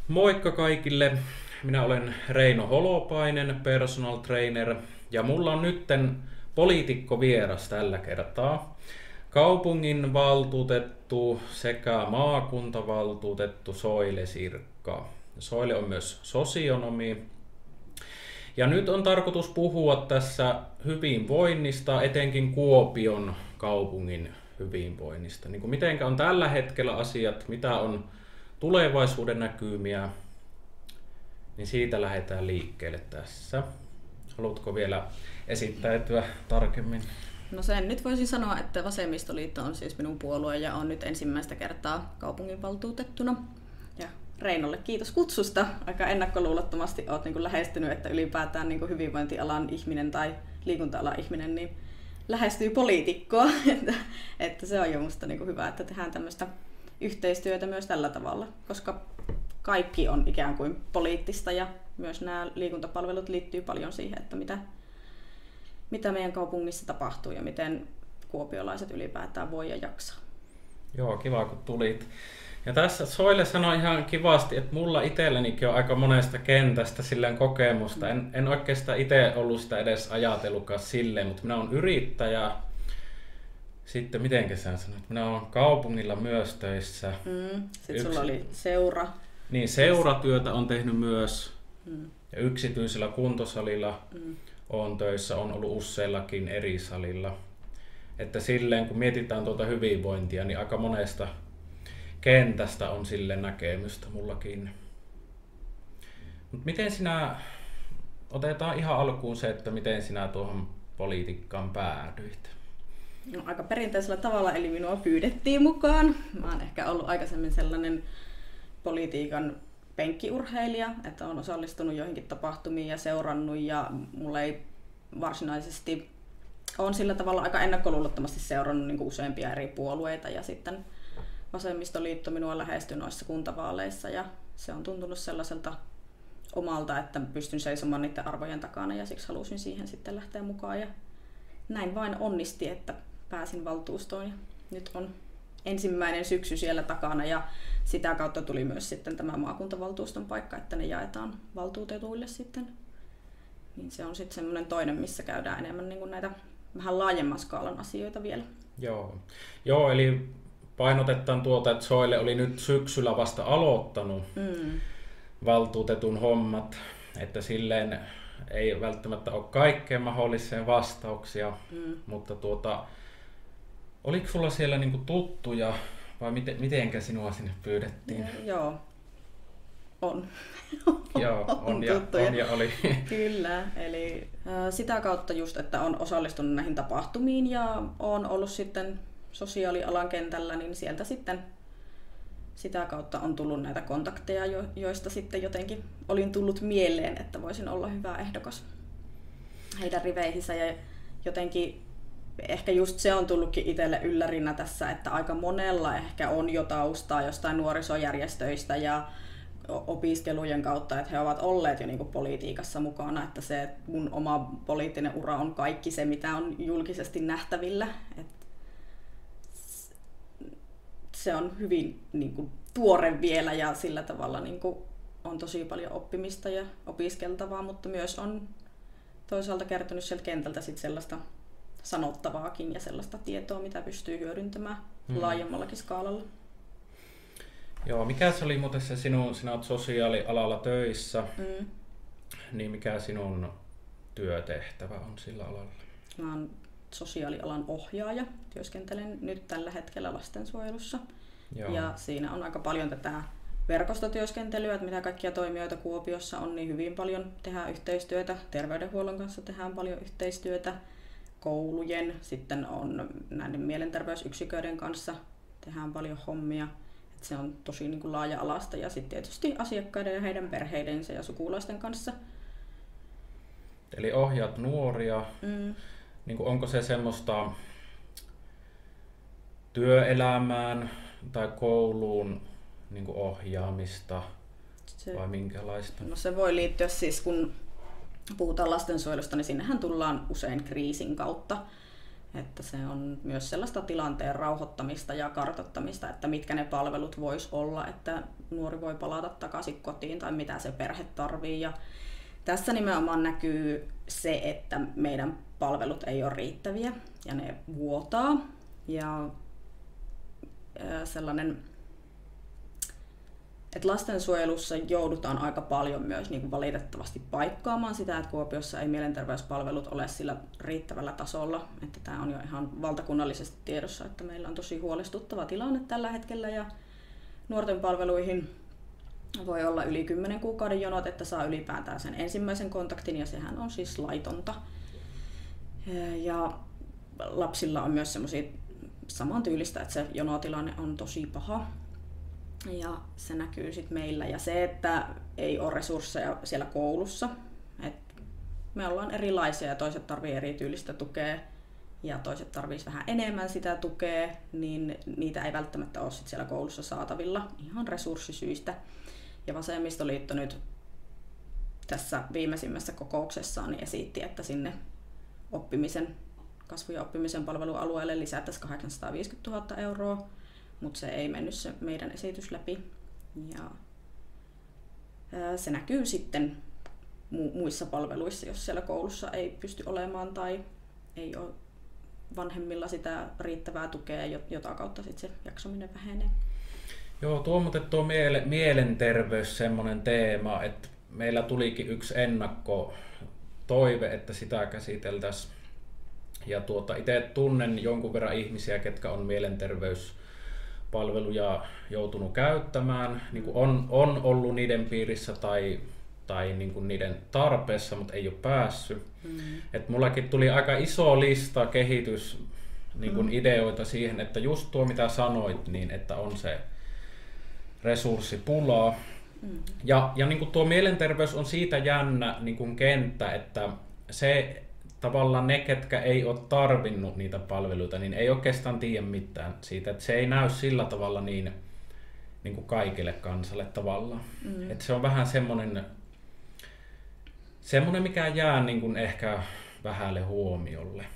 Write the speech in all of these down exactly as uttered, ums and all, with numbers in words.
Moikka kaikille! Minä olen Reino Holopainen, personal trainer, ja mulla on nytten poliitikko vieras tällä kertaa. Kaupungin valtuutettu sekä maakuntavaltuutettu Soile Sirkka. Soile on myös sosionomi. Ja nyt on tarkoitus puhua tässä hyvinvoinnista, etenkin Kuopion kaupungin hyvinvoinnista. Niin kuin mitenkä on tällä hetkellä asiat, mitä on tulevaisuuden näkymiä, niin siitä lähdetään liikkeelle tässä. Haluatko vielä esittäytyä tarkemmin? No sen nyt voisin sanoa, että Vasemmistoliitto on siis minun puolue ja on nyt ensimmäistä kertaa kaupunginvaltuutettuna. Ja Reinolle kiitos kutsusta. Aika ennakkoluulottomasti olet niin lähestynyt, että ylipäätään niin hyvinvointialan ihminen tai liikunta-alan ihminen niin lähestyy poliitikkoa. että, että se on jo musta niin hyvä, että tehdään tämmöistä yhteistyötä myös tällä tavalla, koska kaikki on ikään kuin poliittista ja myös nämä liikuntapalvelut liittyy paljon siihen, että mitä, mitä meidän kaupungissa tapahtuu ja miten kuopiolaiset ylipäätään voi ja jaksaa. Joo, kiva kun tulit. Ja tässä Soile sanoi ihan kivasti, että mulla itsellänikin on aika monesta kentästä silleen kokemusta. En, en oikeastaan itse ollut sitä edes ajatellutkaan silleen, mutta minä olen yrittäjä. Sitten, mitenkä sä sanoit, minä olen kaupungilla myös töissä. Mm, sitten Yksi... sulla oli seura. Niin, seuratyötä on tehnyt myös. Mm. Ja yksityisellä kuntosalilla mm. olen töissä, on ollut useillakin eri salilla. Että silleen, kun mietitään tuota hyvinvointia, niin aika monesta kentästä on sille näkemystä mullakin. Mut miten sinä, otetaan ihan alkuun se, että miten sinä tuohon politiikkaan päädyit? No, aika perinteisellä tavalla, eli minua pyydettiin mukaan. Mä oon ehkä ollut aikaisemmin sellainen politiikan penkkiurheilija, että olen osallistunut joihinkin tapahtumiin ja seurannut, ja mulla ei varsinaisesti on sillä tavalla aika ennakkoluulottomasti seurannut niin kuin useampia eri puolueita, ja sitten Vasemmistoliitto minua lähestyi noissa kuntavaaleissa, ja se on tuntunut sellaiselta omalta, että pystyn seisomaan niiden arvojen takana, ja siksi halusin siihen sitten lähteä mukaan, ja näin vain onnisti, että pääsin valtuustoon, ja nyt on ensimmäinen syksy siellä takana, ja sitä kautta tuli myös sitten tämä maakuntavaltuuston paikka, että ne jaetaan valtuutetuille sitten. Niin se on sitten semmoinen toinen, missä käydään enemmän niin kuin näitä vähän laajemman skaalan asioita vielä. Joo, Joo eli painotetaan tuota, että Soile oli nyt syksyllä vasta aloittanut mm. valtuutetun hommat, että silleen ei välttämättä ole kaikkeen mahdolliseen vastauksia, mm. mutta tuota, oliko sulla siellä niinku tuttuja vai miten, mitenkä sinua sinne pyydettiin? Ja, joo, on. Joo, on, on, ja, on ja oli. Kyllä, eli äh, sitä kautta just, että on osallistunut näihin tapahtumiin ja on ollut sitten sosiaalialan kentällä, niin sieltä sitten sitä kautta on tullut näitä kontakteja, jo, joista sitten jotenkin olin tullut mieleen, että voisin olla hyvä ehdokas heidän riveihinsä, ja jotenkin ehkä just se on tullutkin itselle yllärinä tässä, että aika monella ehkä on jo taustaa jostain nuorisojärjestöistä ja opiskelujen kautta, että he ovat olleet jo niinku politiikassa mukana, että se mun oma poliittinen ura on kaikki se, mitä on julkisesti nähtävillä. Et se on hyvin niinku tuore vielä, ja sillä tavalla niinku on tosi paljon oppimista ja opiskeltavaa, mutta myös on toisaalta kertonut sieltä kentältä sit sellaista sanottavaakin ja sellaista tietoa, mitä pystyy hyödyntämään hmm. laajemmallakin skaalalla. Joo, mikä se oli muuten se sinun, sinä olet sosiaalialalla töissä, mm. niin mikä sinun työtehtävä on sillä alalla? Mä oon sosiaalialan ohjaaja, työskentelen nyt tällä hetkellä lastensuojelussa. Joo. Ja siinä on aika paljon tätä verkostotyöskentelyä, että mitä kaikkia toimijoita Kuopiossa on, niin hyvin paljon tehdään yhteistyötä. Terveydenhuollon kanssa tehdään paljon yhteistyötä, koulujen, sitten on näiden mielenterveysyksiköiden kanssa tehdään paljon hommia. Että se on tosi niin kuin laaja-alasta, ja sitten tietysti asiakkaiden ja heidän perheidensä ja sukulaisten kanssa. Eli ohjaat nuoria. Mm. Niin kuin onko se semmoista työelämään tai kouluun niin kuin ohjaamista se, vai minkälaista? No se voi liittyä siis, kun puhutaan lastensuojelusta, niin sinnehän tullaan usein kriisin kautta. Että se on myös sellaista tilanteen rauhoittamista ja kartoittamista, että mitkä ne palvelut vois olla, että nuori voi palata takaisin kotiin tai mitä se perhe tarvii. Ja tässä nimenomaan näkyy se, että meidän palvelut ei ole riittäviä ja ne vuotaa. Ja sellainen, että lastensuojelussa joudutaan aika paljon myös niin kuin valitettavasti paikkaamaan sitä, että Kuopiossa ei mielenterveyspalvelut ole sillä riittävällä tasolla. Että tämä on jo ihan valtakunnallisesti tiedossa, että meillä on tosi huolestuttava tilanne tällä hetkellä ja nuorten palveluihin voi olla yli kymmenen kuukauden jonot, että saa ylipäätään sen ensimmäisen kontaktin ja sehän on siis laitonta. Ja lapsilla on myös semmoisia samantyylistä, että se jonotilanne on tosi paha. Ja se näkyy sitten meillä. Ja se, että ei ole resursseja siellä koulussa. Et me ollaan erilaisia ja toiset tarvii erityylistä tukea ja toiset tarvitsisi vähän enemmän sitä tukea, niin niitä ei välttämättä ole sit siellä koulussa saatavilla ihan resurssisyistä. Ja Vasemmistoliitto nyt tässä viimeisimmässä kokouksessaan niin esitti, että sinne oppimisen, kasvu- ja oppimisen palvelualueelle lisättäisiin kahdeksansataaviisikymmentätuhatta euroa, mutta se ei mennyt se meidän esitys läpi. Ja se näkyy sitten muissa palveluissa, jos siellä koulussa ei pysty olemaan tai ei ole vanhemmilla sitä riittävää tukea, jota kautta sit se jaksaminen vähenee. Joo, tuo muuten tuo miele, mielenterveys semmoinen teema, että meillä tulikin yksi ennakkotoive, että sitä käsiteltäisiin. Ja tuota, itse tunnen jonkun verran ihmisiä, ketkä on mielenterveyspalveluja joutunut käyttämään. Niin kuin on, on ollut niiden piirissä tai, tai niin kuin niiden tarpeessa, mutta ei ole päässyt. Mm. Et mullakin tuli aika iso lista kehitys niin kuin mm. ideoita siihen, että just tuo mitä sanoit, niin että on se resurssipulaa. Mm. Ja, ja niin kuin tuo mielenterveys on siitä jännä niin kuin kenttä, että se tavallaan ne, ketkä ei ole tarvinnut niitä palveluita, niin ei oikeastaan tiedä mitään siitä. Että se ei näy sillä tavalla niin, niin kuin kaikille kansalle tavallaan. Mm. Että se on vähän semmoinen, semmoinen mikä jää niin kuin ehkä vähälle huomiolle.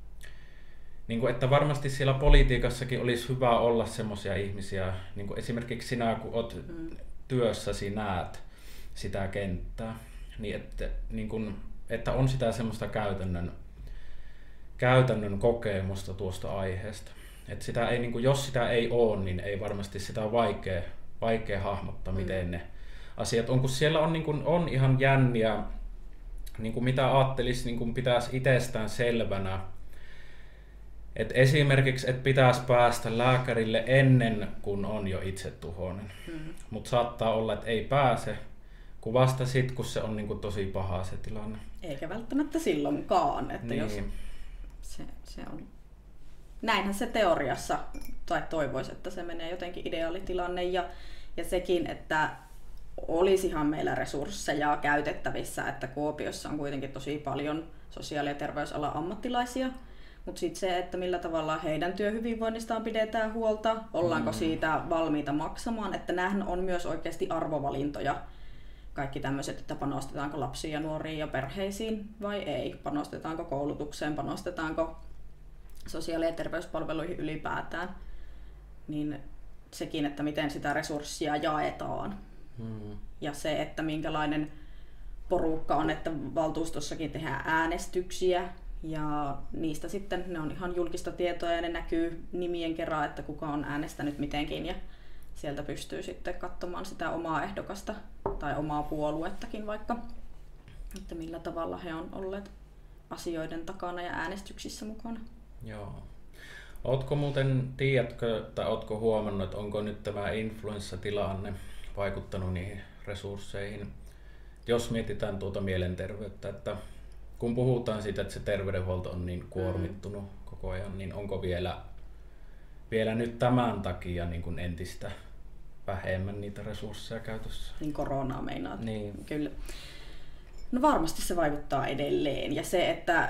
Niin kuin, että varmasti siellä politiikassakin olisi hyvä olla semmoisia ihmisiä, niin kuin esimerkiksi sinä, kun olet mm. työssäsi, näet sitä kenttää, niin että, niin kuin, että on sitä semmoista käytännön, käytännön kokemusta tuosta aiheesta. Että sitä ei, niin kuin, jos sitä ei ole, niin ei varmasti sitä ole vaikea, vaikea hahmottaa, mm. miten ne asiat on, kun siellä on, niin kuin, on ihan jänniä, niin kuin mitä ajattelisi, niin kuin pitäisi itsestään selvänä. Et esimerkiksi, että pitäisi päästä lääkärille ennen kuin on jo itsetuhoinen. Mm-hmm. Mutta saattaa olla, että ei pääse, kun vasta sitten, kun se on niinku tosi paha se tilanne. Eikä välttämättä silloinkaan. Että niin. jos se, se on... Näinhän se teoriassa, tai toivoisi, että se menee jotenkin ideaalitilanne. Ja, ja sekin, että olisihan meillä resursseja käytettävissä, että Kuopiossa on kuitenkin tosi paljon sosiaali- ja terveysalan ammattilaisia. Mutta sitten se, että millä tavalla heidän työhyvinvoinnistaan pidetään huolta, ollaanko mm. siitä valmiita maksamaan, että nämähän on myös oikeasti arvovalintoja. Kaikki tämmöiset, että panostetaanko lapsiin ja nuoriin ja perheisiin vai ei, panostetaanko koulutukseen, panostetaanko sosiaali- ja terveyspalveluihin ylipäätään, niin sekin, että miten sitä resurssia jaetaan. Mm. Ja se, että minkälainen porukka on, että valtuustossakin tehdään äänestyksiä, ja niistä sitten ne on ihan julkista tietoa ja ne näkyy nimien kerran, että kuka on äänestänyt mitenkin ja sieltä pystyy sitten katsomaan sitä omaa ehdokasta tai omaa puoluettakin vaikka, että millä tavalla he on olleet asioiden takana ja äänestyksissä mukana. Joo. Ootko muuten, tiedätkö tai ootko huomannut, että onko nyt tämä influenssatilanne vaikuttanut niihin resursseihin? Jos mietitään tuota mielenterveyttä, että kun puhutaan siitä, että se terveydenhuolto on niin kuormittunut mm. koko ajan, niin onko vielä, vielä nyt tämän takia niin kuin entistä vähemmän niitä resursseja käytössä? Niin koronaa meinaat. Niin. Kyllä. No varmasti se vaikuttaa edelleen. Ja se, että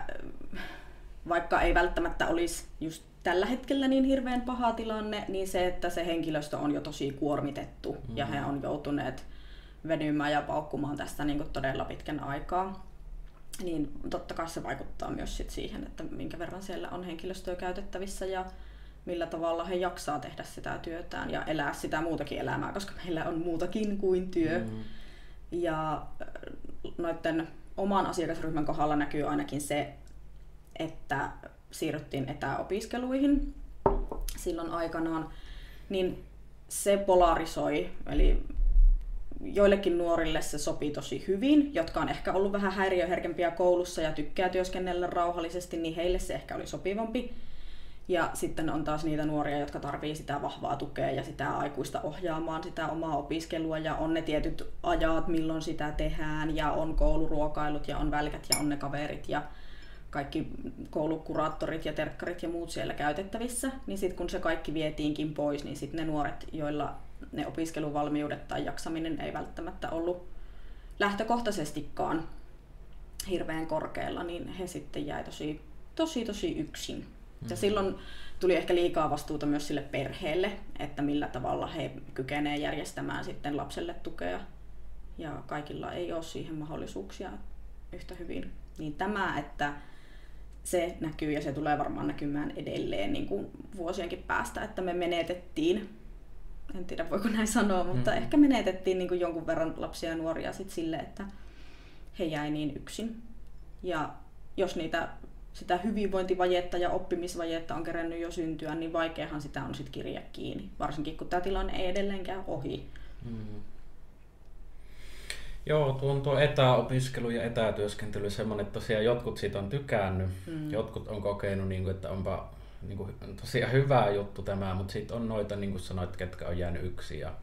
vaikka ei välttämättä olisi just tällä hetkellä niin hirveän paha tilanne, niin se, että se henkilöstö on jo tosi kuormitettu mm. ja he on joutuneet venymään ja paukkumaan tästä niin kuin todella pitkän aikaa. Niin totta kai se vaikuttaa myös sit siihen, että minkä verran siellä on henkilöstöä käytettävissä ja millä tavalla he jaksaa tehdä sitä työtään ja elää sitä muutakin elämää, koska meillä on muutakin kuin työ. Mm. Ja noiden oman asiakasryhmän kohdalla näkyy ainakin se, että siirryttiin etäopiskeluihin silloin aikanaan, niin se polarisoi, eli joillekin nuorille se sopii tosi hyvin, jotka on ehkä ollut vähän häiriöherkempiä koulussa ja tykkää työskennellä rauhallisesti, niin heille se ehkä oli sopivampi. Ja sitten on taas niitä nuoria, jotka tarvii sitä vahvaa tukea ja sitä aikuista ohjaamaan sitä omaa opiskelua ja on ne tietyt ajat, milloin sitä tehdään ja on kouluruokailut ja on välkät ja on ne kaverit ja kaikki koulukuraattorit ja terkkarit ja muut siellä käytettävissä. Niin sitten kun se kaikki vietiinkin pois, niin sitten ne nuoret, joilla ne opiskeluvalmiudet tai jaksaminen ei välttämättä ollut lähtökohtaisestikaan hirveän korkealla, niin he sitten jäi tosi, tosi, tosi yksin. Ja silloin tuli ehkä liikaa vastuuta myös sille perheelle, että millä tavalla he kykenevät järjestämään sitten lapselle tukea. Ja kaikilla ei ole siihen mahdollisuuksia yhtä hyvin. Niin tämä, että se näkyy ja se tulee varmaan näkymään edelleen niin kuin vuosienkin päästä, että me menetettiin, en tiedä voiko näin sanoa, mutta mm. ehkä menetettiin niin kuin jonkun verran lapsia ja nuoria sit sille, että he jäi niin yksin. Ja jos niitä sitä hyvinvointivajetta ja oppimisvajetta on kerennyt jo syntyä, niin vaikeahan sitä on sitten kirja kiinni, varsinkin kun tämä tilanne ei edelleenkään ohi. Mm. Joo, tuo on tuo etäopiskelu ja etätyöskentely semmoinen, että tosiaan jotkut siitä on tykännyt, mm. jotkut on kokenut, niin kuin, että onpa niin kuin, tosiaan hyvä juttu tämä, mutta sitten on noita, niin kuin sanoit, ketkä on jäänyt yksin. Ja,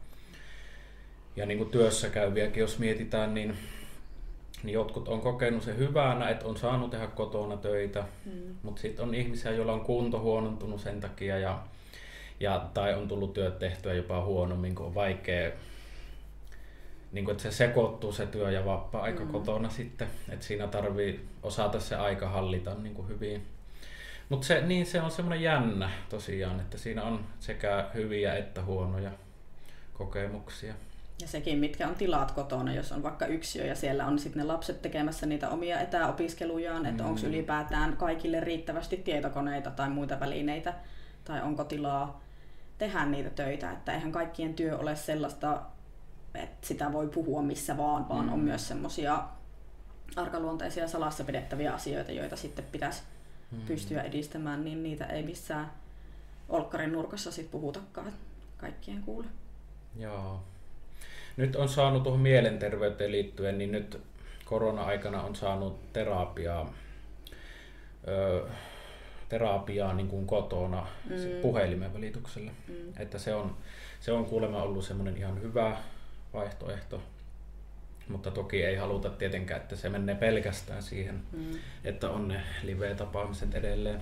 ja niin kuin työssä käyviäkin, jos mietitään, niin niin jotkut on kokenut sen hyvänä, että on saanut tehdä kotona töitä, mm. mutta sitten on ihmisiä, joilla on kunto huonontunut sen takia ja, ja, tai on tullut työt tehtyä jopa huonommin, kun on vaikea, niin kun, että se sekoittuu se työ ja vapaa-aika mm. kotona sitten, että siinä tarvii osata se aika hallita niin kuin hyvin. Mutta se, niin se on semmoinen jännä tosiaan, että siinä on sekä hyviä että huonoja kokemuksia. Ja sekin, mitkä on tilat kotona, jos on vaikka yksiö ja siellä on sitten ne lapset tekemässä niitä omia etäopiskelujaan, mm. että onko ylipäätään kaikille riittävästi tietokoneita tai muita välineitä, tai onko tilaa tehdä niitä töitä, että eihän kaikkien työ ole sellaista, että sitä voi puhua missä vaan, vaan mm. on myös semmoisia arkaluonteisia salassa pidettäviä asioita, joita sitten pitäisi mm. pystyä edistämään, niin niitä ei missään olkkarin nurkassa sit puhutakaan kaikkien kuule. Joo. Nyt on saanut tuohon mielenterveyteen liittyen, niin nyt korona-aikana on saanut terapiaa, ö, terapiaa niin kuin kotona mm. puhelimen välityksellä. Mm. Että se on, se on kuulemma ollut semmoinen ihan hyvä vaihtoehto, mutta toki ei haluta tietenkään, että se menee pelkästään siihen, mm. että on ne live-tapaamiset edelleen.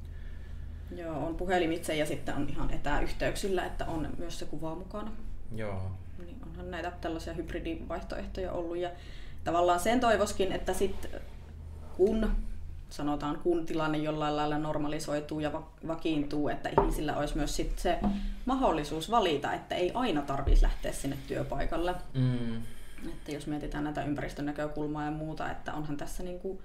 Joo, on puhelimitse ja sitten on ihan etäyhteyksillä, että on myös se kuva mukana. Joo. Niin onhan näitä tällaisia hybridivaihtoehtoja ollut ja tavallaan sen toivoskin, että sit kun sanotaan kun tilanne jollain lailla normalisoituu ja vakiintuu, että ihmisillä olisi myös sit se mahdollisuus valita, että ei aina tarvitsisi lähteä sinne työpaikalle. Mm. Että jos mietitään näitä ympäristön näkökulmaa ja muuta, että onhan tässä niinku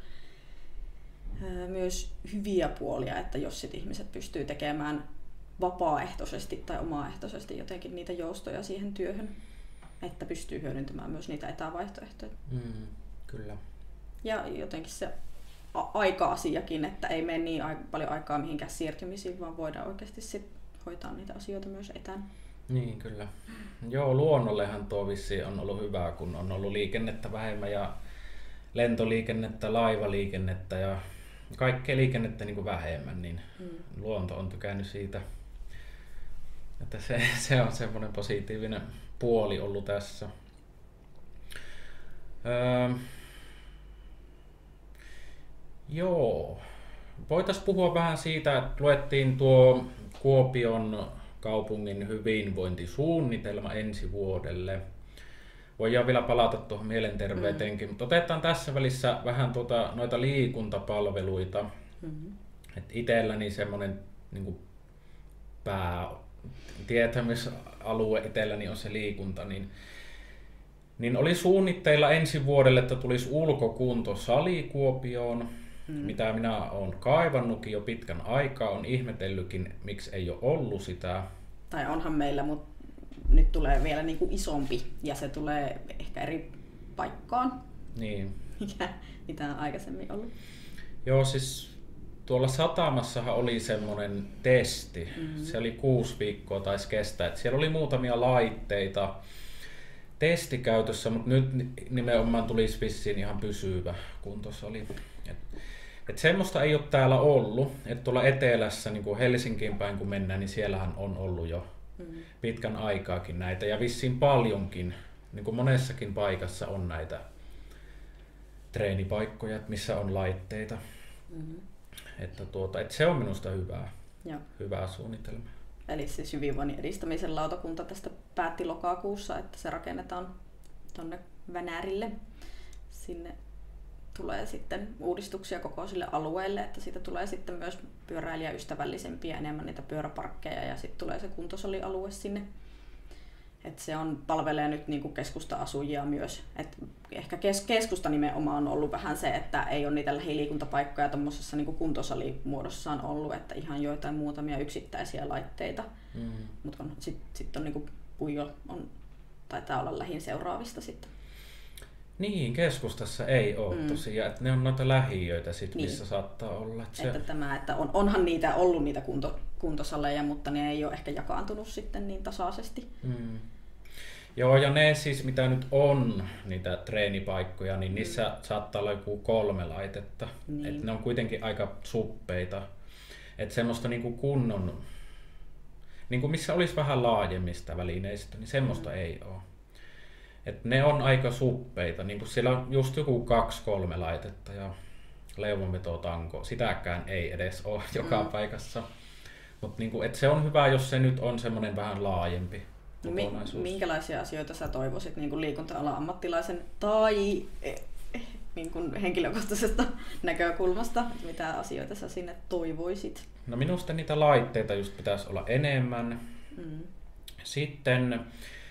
myös hyviä puolia, että jos sit ihmiset pystyy tekemään vapaaehtoisesti tai omaehtoisesti jotenkin niitä joustoja siihen työhön, että pystyy hyödyntämään myös niitä etävaihtoehtoja. Mm, kyllä. Ja jotenkin se a- aika-asiakin, että ei mene niin a- paljon aikaa mihinkään siirtymisiin, vaan voidaan oikeasti sit hoitaa niitä asioita myös etänä. Niin, kyllä. Joo, luonnollehan tuo vissiin on ollut hyvä, kun on ollut liikennettä vähemmän ja lentoliikennettä, laivaliikennettä ja kaikkea liikennettä niin kuin vähemmän, niin mm. luonto on tykännyt siitä. Että se, se on semmoinen positiivinen puoli ollut tässä. Öö, joo. Voitaisiin puhua vähän siitä, että luettiin tuo Kuopion kaupungin hyvinvointisuunnitelma ensi vuodelle. Voidaan vielä palata tuohon mielenterveyteenkin, mm. mutta otetaan tässä välissä vähän tuota, noita liikuntapalveluita. Mm-hmm. Et itselläni semmoinen niin kuin pää tietämisalue itselläni on se liikunta, niin, niin oli suunnitteilla ensi vuodelle, että tulisi ulkokuntosali Kuopioon, mm. mitä minä olen kaivannutkin jo pitkän aikaa, on ihmetellytkin, miksi ei ole ollut sitä. Tai onhan meillä, mutta nyt tulee vielä niin kuin isompi ja se tulee ehkä eri paikkaan, niin. mikä, mitä on aikaisemmin ollut. Joo, siis tuolla satamassahan oli semmoinen testi. Mm-hmm. Se oli kuusi viikkoa taisi kestää. Et siellä oli muutamia laitteita testikäytössä, mutta nyt nimenomaan tulisi vissiin ihan pysyvä kuntosali. Et, et semmoista ei ole täällä ollut. Et tuolla etelässä, niin kuin Helsinkiin päin kun mennään, niin siellähän on ollut jo mm-hmm. pitkän aikaakin näitä. Ja vissiin paljonkin, niin kuin monessakin paikassa on näitä treenipaikkoja, missä on laitteita. Mm-hmm. Että tuota, että se on minusta hyvää, Joo. hyvää suunnitelma. Eli siis hyvinvoinnin edistämisen lautakunta tästä päätti lokakuussa, että se rakennetaan tuonne Vänärille. Sinne tulee sitten uudistuksia koko sille alueelle, että siitä tulee sitten myös pyöräilijäystävällisempiä, enemmän niitä pyöräparkkeja ja sitten tulee se kuntosalialue sinne. Et se on, palvelee nyt niinku keskusta-asujia myös. Et ehkä kes, keskusta nimenomaan on ollut vähän se, että ei ole niitä lähiliikuntapaikkoja tuommoisessa niinku kuntosalimuodossaan ollut, että ihan joitain muutamia yksittäisiä laitteita. Mm. Mutta sitten sit on niinku Puijo on, taitaa olla lähin seuraavista sitten. Niin, keskustassa ei ole mm. tosiaan, että ne on noita lähiöitä sit, niin. missä saattaa olla. Että, se... että, tämä, että on, onhan niitä ollut niitä kunto, kuntosaleja, mutta ne ei ole ehkä jakaantunut sitten niin tasaisesti. Mm. Joo, ja ne siis mitä nyt on, niitä treenipaikkoja, niin niissä mm. saattaa olla joku kolme laitetta. Niin. Että ne on kuitenkin aika suppeita. Että semmoista niinku kunnon, niinku missä olisi vähän laajemmista välineistä, niin semmoista mm. ei ole. Et ne on aika suppeita, niin kuin siellä on just joku kaksi kolme laitetta ja leuvonvetotanko, sitäkään ei edes ole joka mm. paikassa. Mutta niin se on hyvä, jos se nyt on semmoinen vähän laajempi kokonaisuus. Minkälaisia asioita sä toivoisit niin kuin liikunta-alan ammattilaisen tai niin kuin henkilökohtaisesta näkökulmasta? Mitä asioita sä sinne toivoisit? No minusta niitä laitteita just pitäisi olla enemmän. Mm. Sitten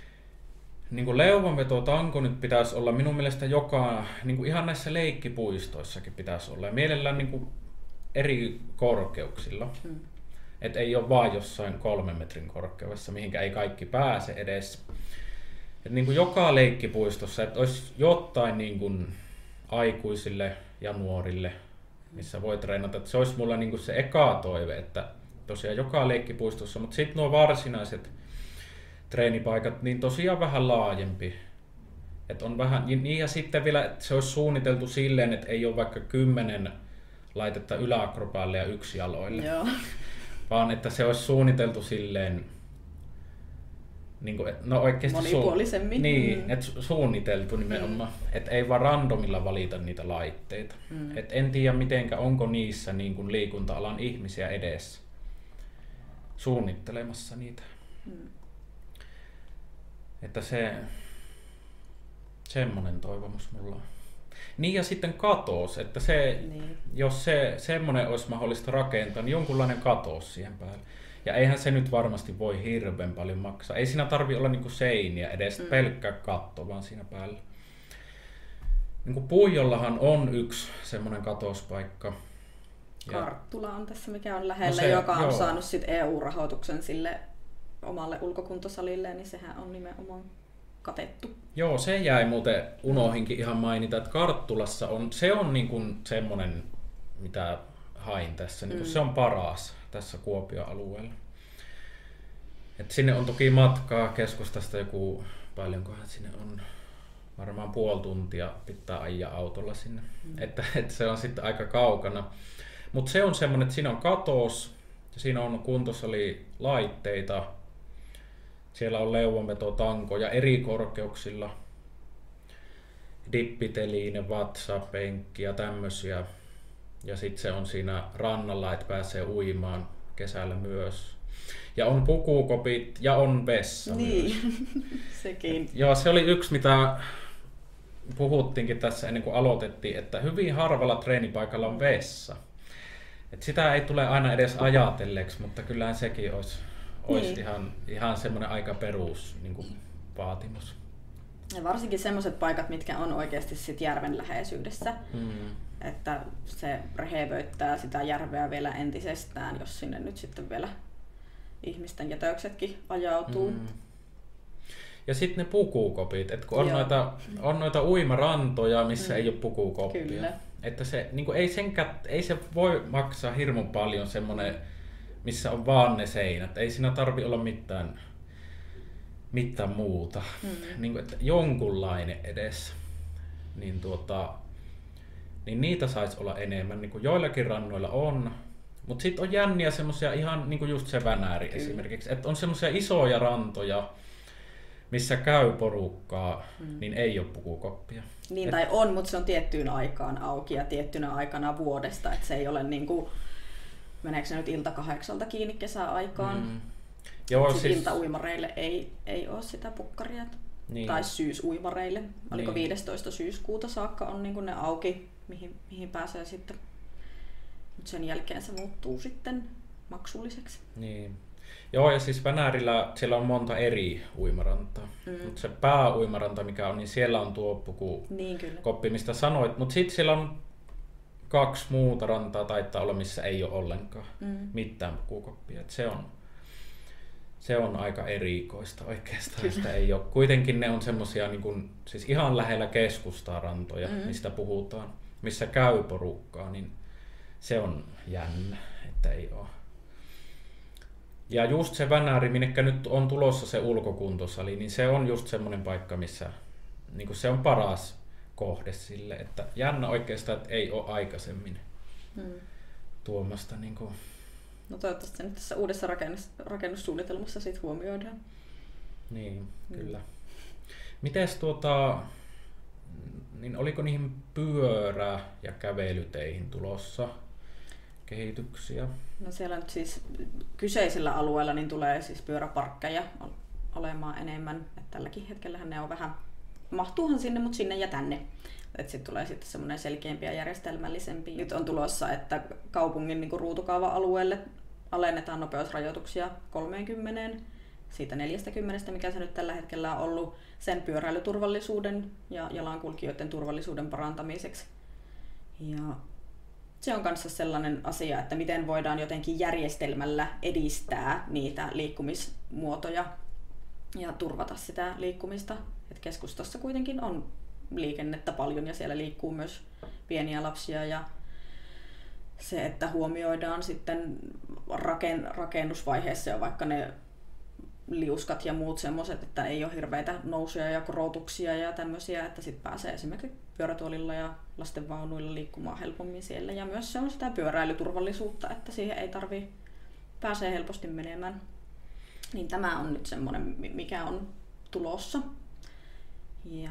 niin kuin leuvonvetotanko nyt pitäisi olla minun mielestä joka, niin kuin ihan näissä leikkipuistoissakin pitäisi olla. Ja mielellään niin kuin eri korkeuksilla. Mm. Et ei ole vaan jossain kolmen metrin korkeudessa, mihinkä ei kaikki pääse edes. Et niin kuin joka leikkipuistossa, että olisi jotain niin kuin aikuisille ja nuorille, missä voi treenata. Et se olisi mulla niin kuin se eka toive, että tosiaan joka leikkipuistossa, mutta sitten nuo varsinaiset treenipaikat, niin tosiaan vähän laajempi. Et on vähän, niin ja sitten vielä, että se olisi suunniteltu silleen, että ei ole vaikka kymmenen laitetta yläakropaalle ja yksi jaloille. Joo. Vaan että se olisi suunniteltu silleen, niin kuin, no oikeasti monipuolisemmin. Su- niin, mm. että suunniteltu nimenomaan. Mm. Että ei vaan randomilla valita niitä laitteita. Mm. Et en tiedä mitenkä, onko niissä niin kuin liikunta-alan ihmisiä edes suunnittelemassa niitä. Mm. Että se, semmoinen toivomus mulla on. Niin ja sitten katos, että se, niin. jos se semmoinen olisi mahdollista rakentaa, niin jonkunlainen katos siihen päälle. Ja eihän se nyt varmasti voi hirveän paljon maksaa. Ei siinä tarvi olla niinku seiniä, edes mm. pelkkä katto vaan siinä päällä. Niinku Puijollahan on yksi semmoinen katospaikka. Karttula on tässä, mikä on lähellä, no se, joka on joo. saanut sit E U-rahoituksen sille omalle ulkokuntosalilleen, niin sehän on nimenomaan katettu. Joo, se jäi muuten unohinkin ihan mainita, että Karttulassa on, se on niin kuin semmoinen, mitä hain tässä, niin kuin mm. se on paras tässä Kuopion alueella. Et sinne on toki matkaa keskustasta joku, paljonkohan sinne on, varmaan puoli tuntia pitää ajaa autolla sinne, mm. että, että se on sitten aika kaukana. Mutta se on semmoinen, että siinä on katos, ja siinä on kuntosalilaitteita, siellä on leuvonvetotankoja eri korkeuksilla, dippiteliine, vatsa, penkki ja tämmöisiä. Ja sitten se on siinä rannalla, että pääsee uimaan kesällä myös. Ja on pukukopit ja on vessa niin. myös. Sekin. Et, joo, se oli yksi, mitä puhuttiinkin tässä ennen kuin aloitettiin, että hyvin harvalla treenipaikalla on vessa. Et sitä ei tule aina edes ajatelleeksi, mutta kyllähän sekin olisi, olisi niin. ihan, ihan semmoinen aika perus niin kuin vaatimus. Ja varsinkin semmoiset paikat, mitkä on oikeasti sit järven läheisyydessä. Mm. että se rehevöittää sitä järveä vielä entisestään, jos sinne nyt sitten vielä ihmisten jätöksetkin ajautuu. Mm. Ja sitten ne pukukopit, että kun on noita, on noita uimarantoja, missä mm. ei ole pukukoppia. Kyllä. Että se, niin ei, senkään, ei se voi maksaa hirmu paljon semmoinen, missä on vaan ne seinät. Ei siinä tarvi olla mitään, mitään muuta. Mm. Niin kuin, että jonkunlainen edes. Niin, tuota, niin niitä saisi olla enemmän. Niin kuin joillakin rannoilla on. Mutta sitten on jänniä semmoisia ihan niin kuin just se Vänääri Kyllä. esimerkiksi. Että on semmoisia isoja rantoja, missä käy porukkaa, mm. niin ei ole pukukoppia. Niin, Et... tai on, mutta se on tiettyyn aikaan auki ja tiettynä aikana vuodesta. Että se ei ole niin kuin, meneekö se nyt ilta kahdeksalta kiinni kesäaikaan. Mm. Joo, siis... Iltauimareille ei, ei ole sitä pukkaria. Niin. Tai syysuimareille. Oliko niin. viidestoista syyskuuta saakka on niin kuin ne auki, mihin, mihin pääsee sitten. Mutta sen jälkeen se muuttuu sitten maksulliseksi. Niin. Joo, ja siis Vänärillä siellä on monta eri uimarantaa. Mm. Mutta se pääuimaranta, mikä on, niin siellä on tuo pukukoppi, niin, mistä sanoit. Mutta sitten siellä on kaksi muuta rantaa taitaa olla, missä ei ole ollenkaan mm. mitään pukukoppia. Et se, on, se on aika erikoista oikeastaan. Kyllä. Sitä ei ole. Kuitenkin ne on semmoisia niin kun, siis ihan lähellä keskustaa rantoja, mm. mistä puhutaan, missä käy porukkaa, niin se on jännä, että ei ole. Ja just se Vänääri, minnekä nyt on tulossa se ulkokuntosali, niin se on just semmoinen paikka, missä niin se on paras kohde sille. Että jännä oikeastaan, että ei ole aikaisemmin hmm. tuomasta. Niin kuin... No toivottavasti se nyt tässä uudessa rakennus, rakennussuunnitelmassa sit huomioidaan. Niin, kyllä. Hmm. Mites tuota, niin oliko niihin pyörä- ja kävelyteihin tulossa kehityksiä? No siellä nyt siis kyseisellä alueella niin tulee siis pyöräparkkeja olemaan enemmän. Et tälläkin hetkellähän ne on vähän, mahtuuhan sinne, mutta sinne ja tänne. Sitten tulee sitten semmoinen selkeämpi ja järjestelmällisempi. Nyt on tulossa, että kaupungin niin kuin ruutukaava-alueelle alennetaan nopeusrajoituksia kolmeenkymmeneen. Siitä neljästäkymmenestä, mikä se nyt tällä hetkellä on ollut sen pyöräilyturvallisuuden ja jalankulkijoiden turvallisuuden parantamiseksi. Ja se on kanssa sellainen asia, että miten voidaan jotenkin järjestelmällä edistää niitä liikkumismuotoja ja turvata sitä liikkumista. Et keskustassa kuitenkin on liikennettä paljon ja siellä liikkuu myös pieniä lapsia ja se, että huomioidaan sitten rakennusvaiheessa jo vaikka ne liuskat ja muut semmoiset, että ei ole hirveitä nousuja ja korotuksia ja tämmöisiä, että sitten pääsee esimerkiksi pyörätuolilla ja lastenvaunuilla liikkumaan helpommin siellä. Ja myös se on sitä pyöräilyturvallisuutta, että siihen ei tarvitse pääsee helposti menemään. Niin tämä on nyt semmoinen, mikä on tulossa. Ja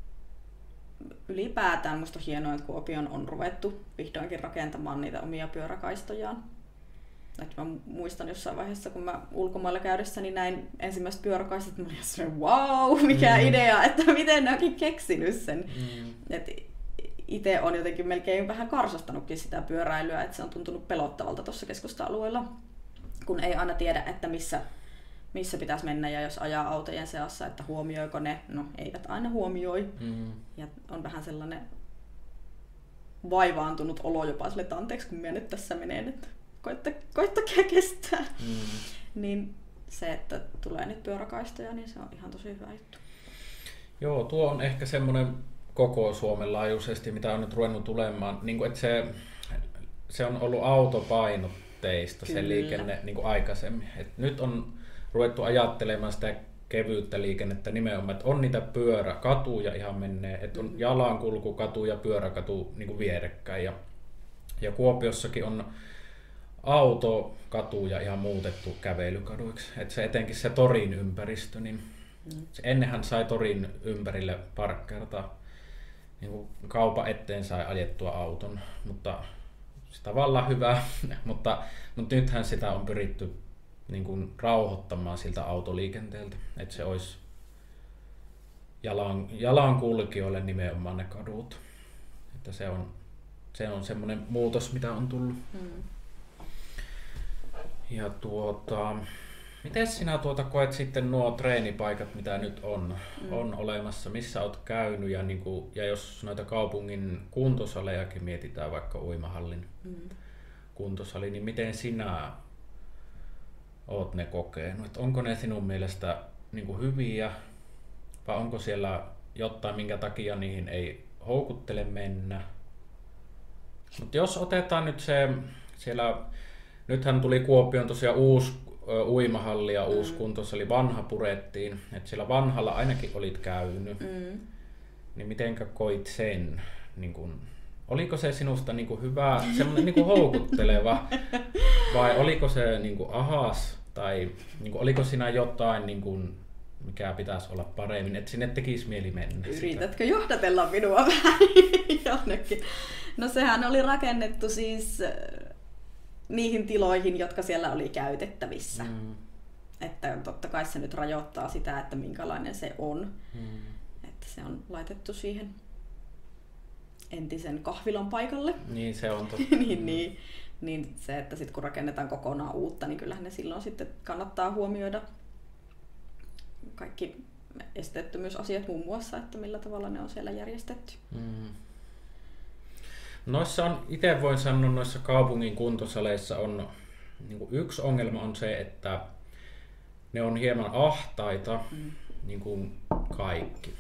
ylipäätään musta on hienoa, että kun Opion on ruvettu vihdoinkin rakentamaan niitä omia pyöräkaistojaan. Että mä muistan jossain vaiheessa, kun mä ulkomailla käydessäni näin ensimmäiset pyöräkaistat, mä olin sellainen, wow, mikä mm. idea, että miten ne onkin keksinyt sen. Mm. Et itse on jotenkin melkein vähän karsastanutkin sitä pyöräilyä, että se on tuntunut pelottavalta tuossa keskusta-alueella, kun ei aina tiedä, että missä, missä pitäisi mennä ja jos ajaa autojen seassa, että huomioiko ne, no eivät aina huomioi. Mm. Ja on vähän sellainen vaivaantunut olo jopa sille, että anteeksi kun minä nyt tässä menen, että koittakaa kestää. Mm. Niin se, että tulee nyt pyöräkaistoja, niin se on ihan tosi hyvä juttu. Joo, tuo on ehkä semmoinen koko Suomen laajuisesti, mitä on nyt ruvennut tulemaan, niin kuin, että se, se on ollut autopainotteista Kyllä. se liikenne niin kuin aikaisemmin. Et nyt on ruvettu ajattelemaan sitä kevyyttä liikennettä nimenomaan, että on niitä pyöräkatuja ihan menee, että on jalankulkukatu ja pyöräkatu niin kuin vierekkäin. Ja, ja Kuopiossakin on autokatuja ihan muutettu kävelykaduiksi. Että se etenkin se torin ympäristö, niin mm. se ennenhän sai torin ympärille parkkeerata, niin kuin kaupan eteen sai ajettua auton, mutta se tavallaan hyvä, mutta, mutta nythän sitä on pyritty niin kuin rauhoittamaan siltä autoliikenteeltä, että se olisi jalan, jalankulkijoille nimenomaan ne kadut. Että se on, se on semmoinen muutos, mitä on tullut. Mm. Ja tuota, Miten sinä tuota koet sitten nuo treenipaikat, mitä nyt on, Mm. on olemassa, missä olet käynyt ja, niin kuin, ja jos noita kaupungin kuntosalejakin mietitään, vaikka uimahallin Mm. kuntosali, niin miten sinä oot ne kokenut? Et onko ne sinun mielestä niin kuin hyviä vai onko siellä jotain, minkä takia niihin ei houkuttele mennä? Mutta jos otetaan nyt se, siellä, nythän tuli Kuopioon tosiaan uusi ö, uimahalli ja uusi Mm. kuntosali, vanha purettiin, että siellä vanhalla ainakin olit käynyt, Mm. niin mitenkä koit sen? Niin kun, oliko se sinusta niin kun hyvä, semmoinen niin kun houkutteleva vai oliko se niin kun ahas tai niin kun, oliko siinä jotain, niin kun, mikä pitäisi olla paremmin, että sinne tekisi mieli mennä? Yritätkö johdatella minua vähän jonnekin? No sehän oli rakennettu siis äh, niihin tiloihin, jotka siellä oli käytettävissä. Mm. Että totta kai se nyt rajoittaa sitä, että minkälainen se on. Mm. Että se on laitettu siihen entisen kahvilan paikalle. Niin se on totta. niin, niin, niin se, että sit kun rakennetaan kokonaan uutta, niin kyllähän ne silloin sitten kannattaa huomioida kaikki esteettömyysasiat muun muassa, että millä tavalla ne on siellä järjestetty. Mm. Noissa on, itse voin sanoa, noissa kaupungin kuntosaleissa on niin kuin yksi ongelma on se, että ne on hieman ahtaita, Mm. niin kuin kaikki.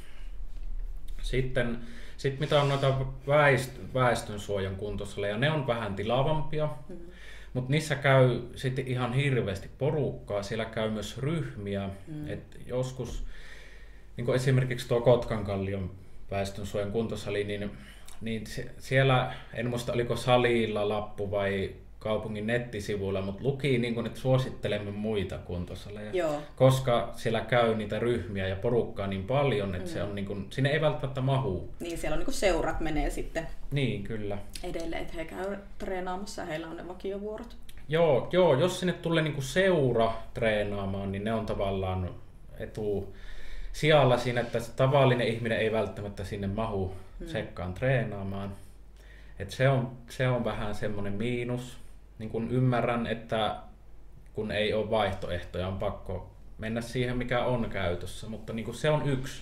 Sitten sit mitä on noita väest, väestönsuojan kuntosaleja, ne on vähän tilaavampia, Mm. mutta niissä käy sitten ihan hirveästi porukkaa, siellä käy myös ryhmiä, Mm. et joskus, niin kuin esimerkiksi tuo Kotkankallion väestönsuojan kuntosali, niin, niin se, siellä, en muista oliko salilla lappu vai kaupungin nettisivuilla, mutta luki, niin kuin, että suosittelemme muita kuntosaleja, Joo. koska siellä käy niitä ryhmiä ja porukkaa niin paljon, että Mm. se on, niin kuin, sinne ei välttämättä mahu. Niin siellä on niinku seurat menee sitten Niin, kyllä. edelleen, että he käy treenaamassa ja heillä on ne vakiovuorot. Joo, joo, jos sinne tulee niinku seura treenaamaan, niin ne on tavallaan etu sijalla siinä, että se tavallinen ihminen ei välttämättä sinne mahu Hmm. sekkaan treenaamaan. Et se, on, se on vähän semmoinen miinus. Niin kun ymmärrän, että kun ei ole vaihtoehtoja, on pakko mennä siihen, mikä on käytössä, mutta niin kun se on yksi,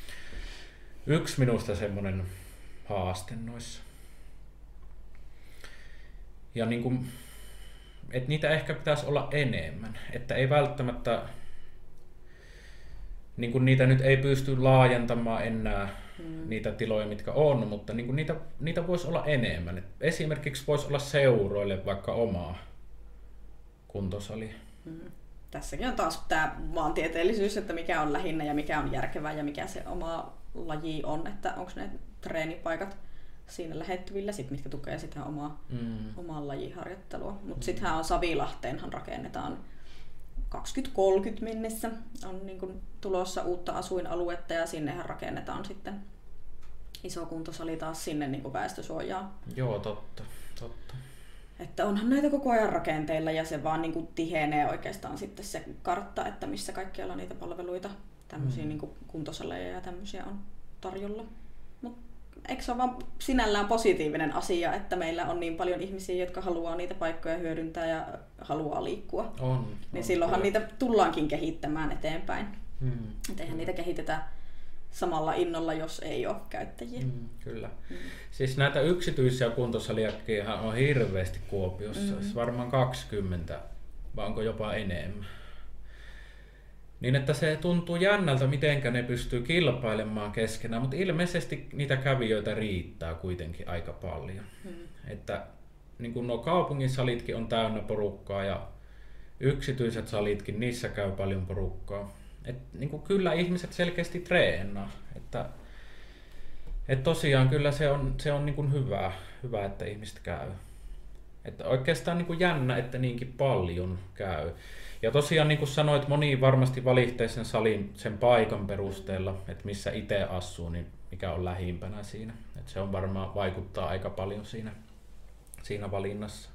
yksi minusta semmoinen haaste noissa. Ja niin kun, että niitä ehkä pitäisi olla enemmän, että ei välttämättä, niin kuin niitä nyt ei pysty laajentamaan enää Mm. niitä tiloja, mitkä on, mutta niin kuin niitä, niitä voisi olla enemmän. Et esimerkiksi voisi olla seuroille vaikka omaa kuntosali. Mm. Tässäkin on taas tämä maantieteellisyys, että mikä on lähinnä ja mikä on järkevää ja mikä se oma laji on, että onko ne treenipaikat siinä lähettyvillä, sit, mitkä tukee sitä omaa, Mm. omaa lajiharjoittelua. Mutta mm. sittenhän on Savilahteenhan rakennetaan kaksikymmentä kolmekymmentä mennessä on niin kun tulossa uutta asuinaluetta ja sinnehän rakennetaan sitten iso kuntosali taas sinne niin kun väestösuojaan. Joo, totta, totta. Että onhan näitä koko ajan rakenteilla ja se vaan niin kuin tihenee oikeastaan sitten se kartta, että missä kaikkialla niitä palveluita, tämmöisiä Mm. niin kuin kuntosaleja ja tämmöisiä on tarjolla. Mut eikö se ole vaan sinällään positiivinen asia, että meillä on niin paljon ihmisiä, jotka haluaa niitä paikkoja hyödyntää ja haluaa liikkua. On. Niin on silloinhan kyllä. niitä tullaankin kehittämään eteenpäin. Mm. Et eihän niitä kehitetä samalla innolla, jos ei ole käyttäjiä. Mm, kyllä. Mm. Siis näitä yksityisiä kuntosaliakin on hirveästi Kuopiossa, Mm. varmaan kaksikymmentä, vai onko jopa enemmän. Niin että se tuntuu jännältä, mitenkä ne pystyy kilpailemaan keskenään, mutta ilmeisesti niitä kävijöitä riittää kuitenkin aika paljon. Mm. Että niin kun nuo kaupungin salitkin on täynnä porukkaa ja yksityiset salitkin, niissä käy paljon porukkaa. Et, niin kun kyllä ihmiset selkeästi treenaa. Että, et tosiaan kyllä se on, se on niin kun hyvä, hyvä, että ihmiset käy. Että oikeastaan niin kun jännä, että niinkin paljon käy. Ja tosiaan niin kuin sanoit, moni varmasti valitsee sen salin sen paikan perusteella, että missä itse asuu, niin mikä on lähimpänä siinä. Että se on varmaan vaikuttaa aika paljon siinä, siinä valinnassa.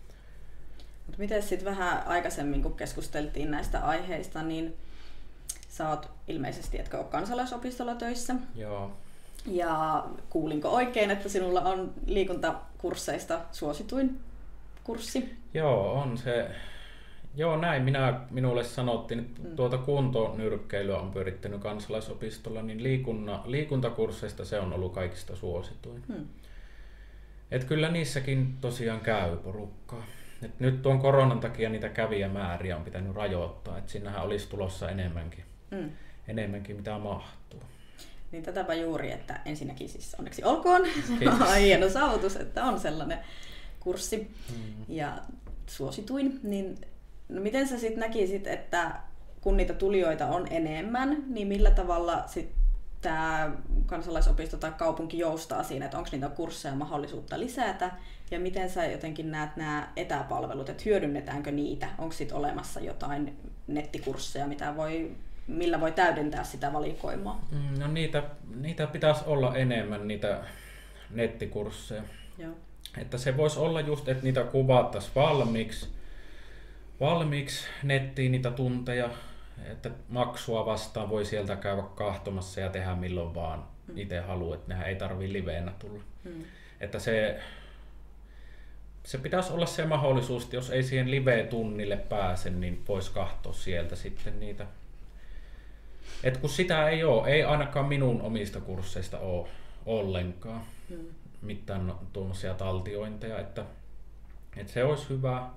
Mut miten sitten vähän aikaisemmin, kun keskusteltiin näistä aiheista, niin sä oot ilmeisesti, etkö ole kansalaisopistolla töissä? Joo. Ja kuulinko oikein, että sinulla on liikuntakursseista suosituin kurssi? Joo, on se. Joo, näin minä, minulle sanottiin, että mm. tuota kuntonyrkkeilyä on pyörittänyt kansalaisopistolla, niin liikunna, liikuntakursseista se on ollut kaikista suosituin. Mm. Et kyllä niissäkin tosiaan käy porukkaa. Et nyt tuon koronan takia niitä kävijämääriä on pitänyt rajoittaa, että sinnehän olisi tulossa enemmänkin, mm. enemmänkin mitä mahtuu. Niin tätäpä juuri, että ensinnäkin siis onneksi olkoon, se on hieno saavutus, että on sellainen kurssi mm. ja suosituin. Niin, no miten sä sitten näkisit, että kun niitä tulijoita on enemmän, niin millä tavalla sit tämä kansalaisopisto tai kaupunki joustaa siinä, että onko niitä kursseja mahdollisuutta lisätä, ja miten sä jotenkin näet nämä etäpalvelut, että hyödynnetäänkö niitä, onko sitten olemassa jotain nettikursseja, mitä voi, millä voi täydentää sitä valikoimaa? No niitä, niitä pitäisi olla enemmän, niitä nettikursseja. Joo. Että se voisi olla just, että niitä kuvattaisiin valmiiksi, valmiiksi nettiin niitä tunteja, että maksua vastaan voi sieltä käydä kahtomassa ja tehdä milloin vaan mm. itse haluaa, että nehän ei tarvitse liveenä tulla. Mm. Että se, se pitäisi olla se mahdollisuus, että jos ei siihen live-tunnille pääse, niin voisi katsoa sieltä sitten niitä. Et kun sitä ei ole, ei ainakaan minun omista kursseista ole ollenkaan mm. mitään tuommoisia taltiointeja, että, että se olisi hyvä.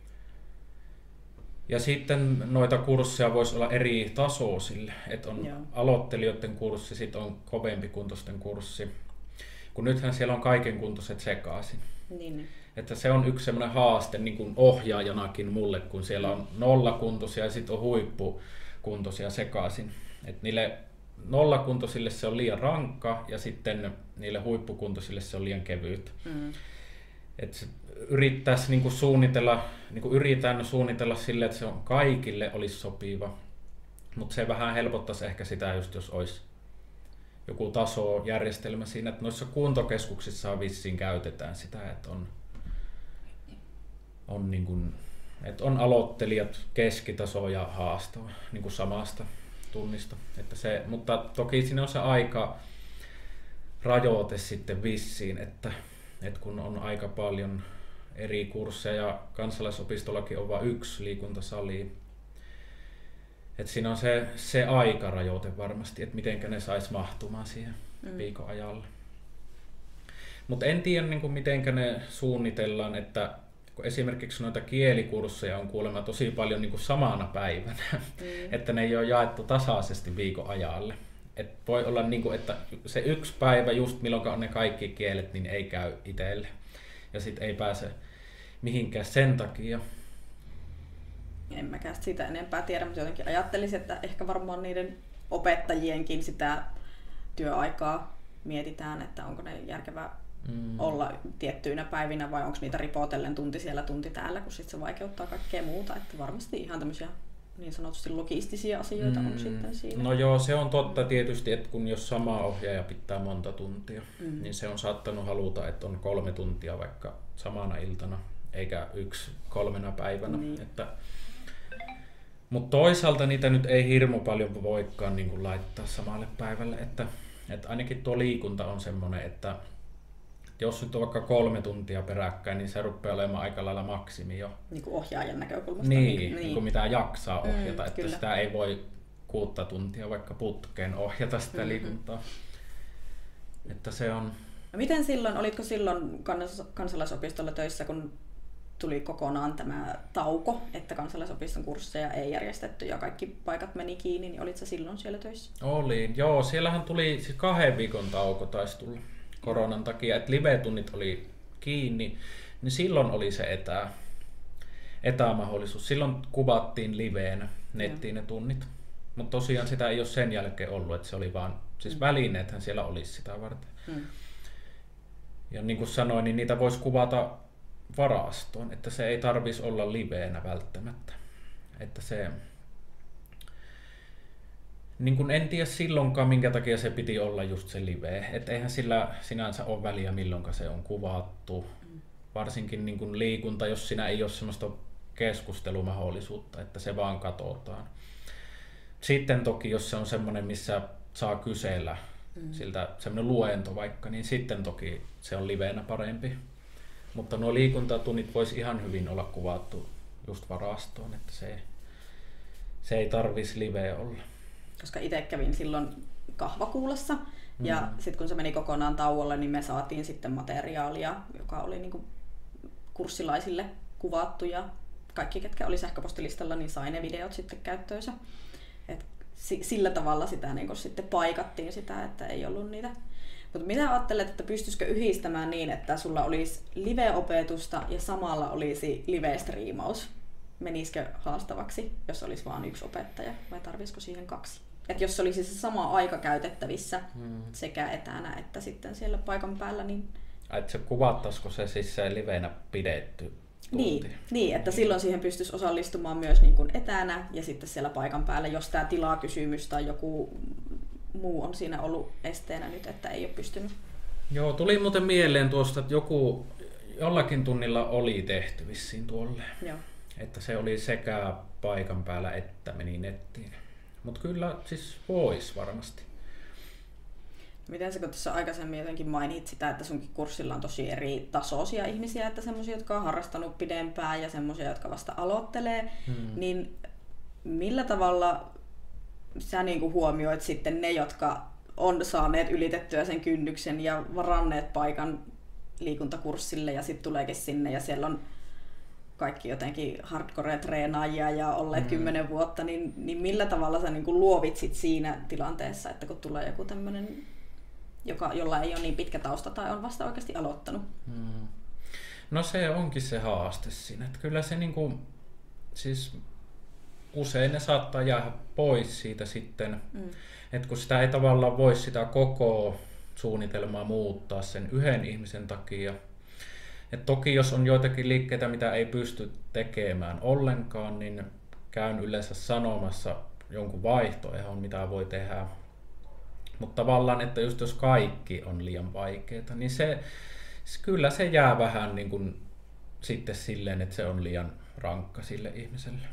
Ja sitten noita kursseja voisi olla eri tasoisille, että on Joo. aloittelijoiden kurssi, sitten on kovempi kuntoisten kurssi, kun nythän siellä on kaiken kuntoiset sekaisin. Niin. Että se on yksi semmoinen haaste niin kuin ohjaajanakin mulle, kun siellä on nollakuntoisia ja sitten on huippukuntoisia sekaisin. Että niille nollakuntoisille se on liian rankka ja sitten niille huippukuntoisille se on liian kevyt. Mm. Että yrittäisi niinku suunnitella, niinku yritän suunnitella sille, että se on kaikille olisi sopiva, mutta se vähän helpottaisi ehkä sitä just, jos olisi joku tasojärjestelmä siinä, että noissa kuntokeskuksissa vissiin käytetään sitä, että on, on, niinku, että on aloittelijat, keskitaso ja haastava niinku samasta tunnista. Että se, mutta toki siinä on se aika rajoite sitten vissiin, että Et kun on aika paljon eri kursseja ja kansalaisopistollakin on vain yksi liikuntasali. Et siinä on se, se aikarajoite varmasti, että miten ne sais mahtumaan siihen mm. viikon ajalle. Mutta en tiedä niin miten ne suunnitellaan, että kun esimerkiksi noita kielikursseja on kuulemma tosi paljon niin samana päivänä, mm. että ne ei ole jaettu tasaisesti viikon ajalle. Et voi olla niin kuin, että se yksi päivä just milloin on ne kaikki kielet, niin ei käy itselle. Ja sitten ei pääse mihinkään sen takia. En mäkään siitä enempää tiedä, mutta jotenkin ajattelisin, että ehkä varmaan niiden opettajienkin sitä työaikaa mietitään, että onko ne järkevää mm. olla tiettyinä päivinä vai onko niitä ripotellen tunti siellä, tunti täällä, kun sitten se vaikeuttaa kaikkea muuta. Että varmasti ihan tämmöisiä niin sanotusti logistisia asioita mm. on sitten siinä. No joo, se on totta tietysti, että kun jos sama ohjaaja pitää monta tuntia, mm. niin se on saattanut haluta, että on kolme tuntia vaikka samana iltana, eikä yksi kolmena päivänä. Niin. Että, mutta toisaalta niitä nyt ei hirmu paljon voikaan niin kuin laittaa samalle päivälle, että, että ainakin tuo liikunta on semmoinen, että jos nyt on vaikka kolme tuntia peräkkäin, niin se rupeaa olemaan aika lailla maksimi jo. Niin kuin ohjaajan näkökulmasta. Niin, niin. niin kuin mitä jaksaa ohjata, mm, että kyllä. Sitä ei voi kuutta tuntia vaikka putkeen ohjata sitä mm-hmm. liikuntaa. Että se on... No miten silloin, olitko silloin kans- kansalaisopistolla töissä, kun tuli kokonaan tämä tauko, että kansalaisopiston kursseja ei järjestetty ja kaikki paikat meni kiinni, niin olitko silloin siellä töissä? Olin, joo. Siellähän tuli siis kahden viikon tauko taisi tulla koronan takia, että live-tunnit oli kiinni, niin silloin oli se etä, etämahdollisuus. Silloin kuvattiin liveenä nettiin ne tunnit, mutta tosiaan sitä ei ole sen jälkeen ollut, että se oli vaan, siis mm. välineethän siellä olisi sitä varten. Mm. Ja niin kuin sanoin, niin niitä voisi kuvata varastoon, että se ei tarvitsisi olla liveenä välttämättä. Että se, niin kuin en tiedä silloinkaan, minkä takia se piti olla just se live. Että eihän sillä sinänsä ole väliä, milloin se on kuvattu. Varsinkin niin kuin liikunta, jos siinä ei ole sellaista keskustelumahdollisuutta, että se vaan katsotaan. Sitten toki, jos se on semmoinen, missä saa kysellä, mm. siltä semmoinen luento vaikka, niin sitten toki se on liveenä parempi. Mutta nuo liikuntatunnit voisi ihan hyvin olla kuvattu just varastoon, että se, se ei tarvitsisi live olla. Koska itse kävin silloin kahvakuulassa ja mm. sitten kun se meni kokonaan tauolle, niin me saatiin sitten materiaalia, joka oli niinku kurssilaisille kuvattu ja kaikki, ketkä oli sähköpostilistalla, niin sai ne videot sitten käyttöönsä. Et sillä tavalla sitä niin sitten paikattiin sitä, että ei ollut niitä. Mutta mitä ajattelet, että pystyisikö yhdistämään niin, että sulla olisi live-opetusta ja samalla olisi live-striimaus? Menisikö haastavaksi, jos olisi vain yksi opettaja, vai tarvitsisiko siihen kaksi? Et jos olisi se sama aika käytettävissä hmm. sekä etänä että sitten siellä paikan päällä, niin... Että se kuvattaisiko se siis se livenä pidetty tunti? Niin, niin, että silloin siihen pystyisi osallistumaan myös niin kuin etänä ja sitten siellä paikan päällä, jos tämä tilakysymys tai joku muu on siinä ollut esteenä nyt, että ei ole pystynyt. Joo, tuli muuten mieleen tuosta, että joku jollakin tunnilla oli tehty vissiin tuolle. Joo. Että se oli sekä paikan päällä että meni nettiin. Mutta kyllä siis vois varmasti. Miten sä kun tuossa aikaisemmin jotenkin mainit sitä, että sunkin kurssilla on tosi eri tasoisia ihmisiä, että semmoisia, jotka on harrastanut pidempään ja semmoisia, jotka vasta aloittelee, hmm. niin millä tavalla sä niinku huomioit sitten ne, jotka on saaneet ylitettyä sen kynnyksen ja varanneet paikan liikuntakurssille ja sitten tuleekin sinne ja siellä on kaikki jotenkin hardcore-treenaajia ja olleet kymmenen mm. vuotta, niin, niin millä tavalla sä niin kuin luovit sit siinä tilanteessa, että kun tulee joku tämmöinen, joka, jolla ei ole niin pitkä tausta tai on vasta oikeasti aloittanut? Mm. No se onkin se haaste siinä, että kyllä se niin kuin, siis usein ne saattaa jäädä pois siitä sitten, mm. että kun sitä ei tavallaan voi sitä koko suunnitelmaa muuttaa sen yhden ihmisen takia. Et toki jos on joitakin liikkeitä, mitä ei pysty tekemään ollenkaan, niin käyn yleensä sanomassa jonkun vaihtoehdon, mitä voi tehdä. Mutta tavallaan, että just jos kaikki on liian vaikeaa, niin se, kyllä se jää vähän niin kuin sitten silleen, että se on liian rankka sille ihmiselle.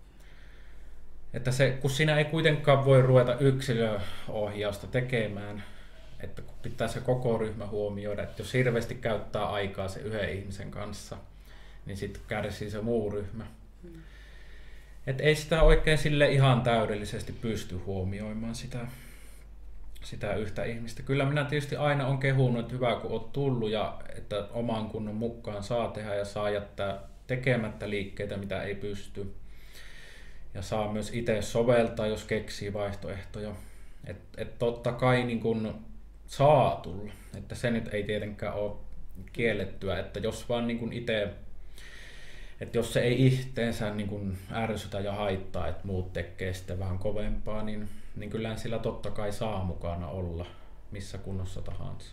Että se, kun siinä ei kuitenkaan voi ruveta yksilöohjausta tekemään, että kun pitää se koko ryhmä huomioida, että jos hirveästi käyttää aikaa se yhden ihmisen kanssa, niin sitten kärsii se muu ryhmä. Mm. Et ei sitä oikein sille ihan täydellisesti pysty huomioimaan sitä, sitä yhtä ihmistä. Kyllä minä tietysti aina on kehunut, että hyvä kun olet tullut ja että oman kunnon mukaan saa tehdä ja saa jättää tekemättä liikkeitä, mitä ei pysty. Ja saa myös itse soveltaa, jos keksii vaihtoehtoja. Et, et totta kai niin kun saa tulla, että se nyt ei tietenkään ole kiellettyä, että jos vaan niin kun itse, että jos se ei itteensä niin kun ärsytä ja haittaa, että muut tekee sitten vähän kovempaa, niin, niin kyllähän sillä totta kai saa mukana olla missä kunnossa tahansa.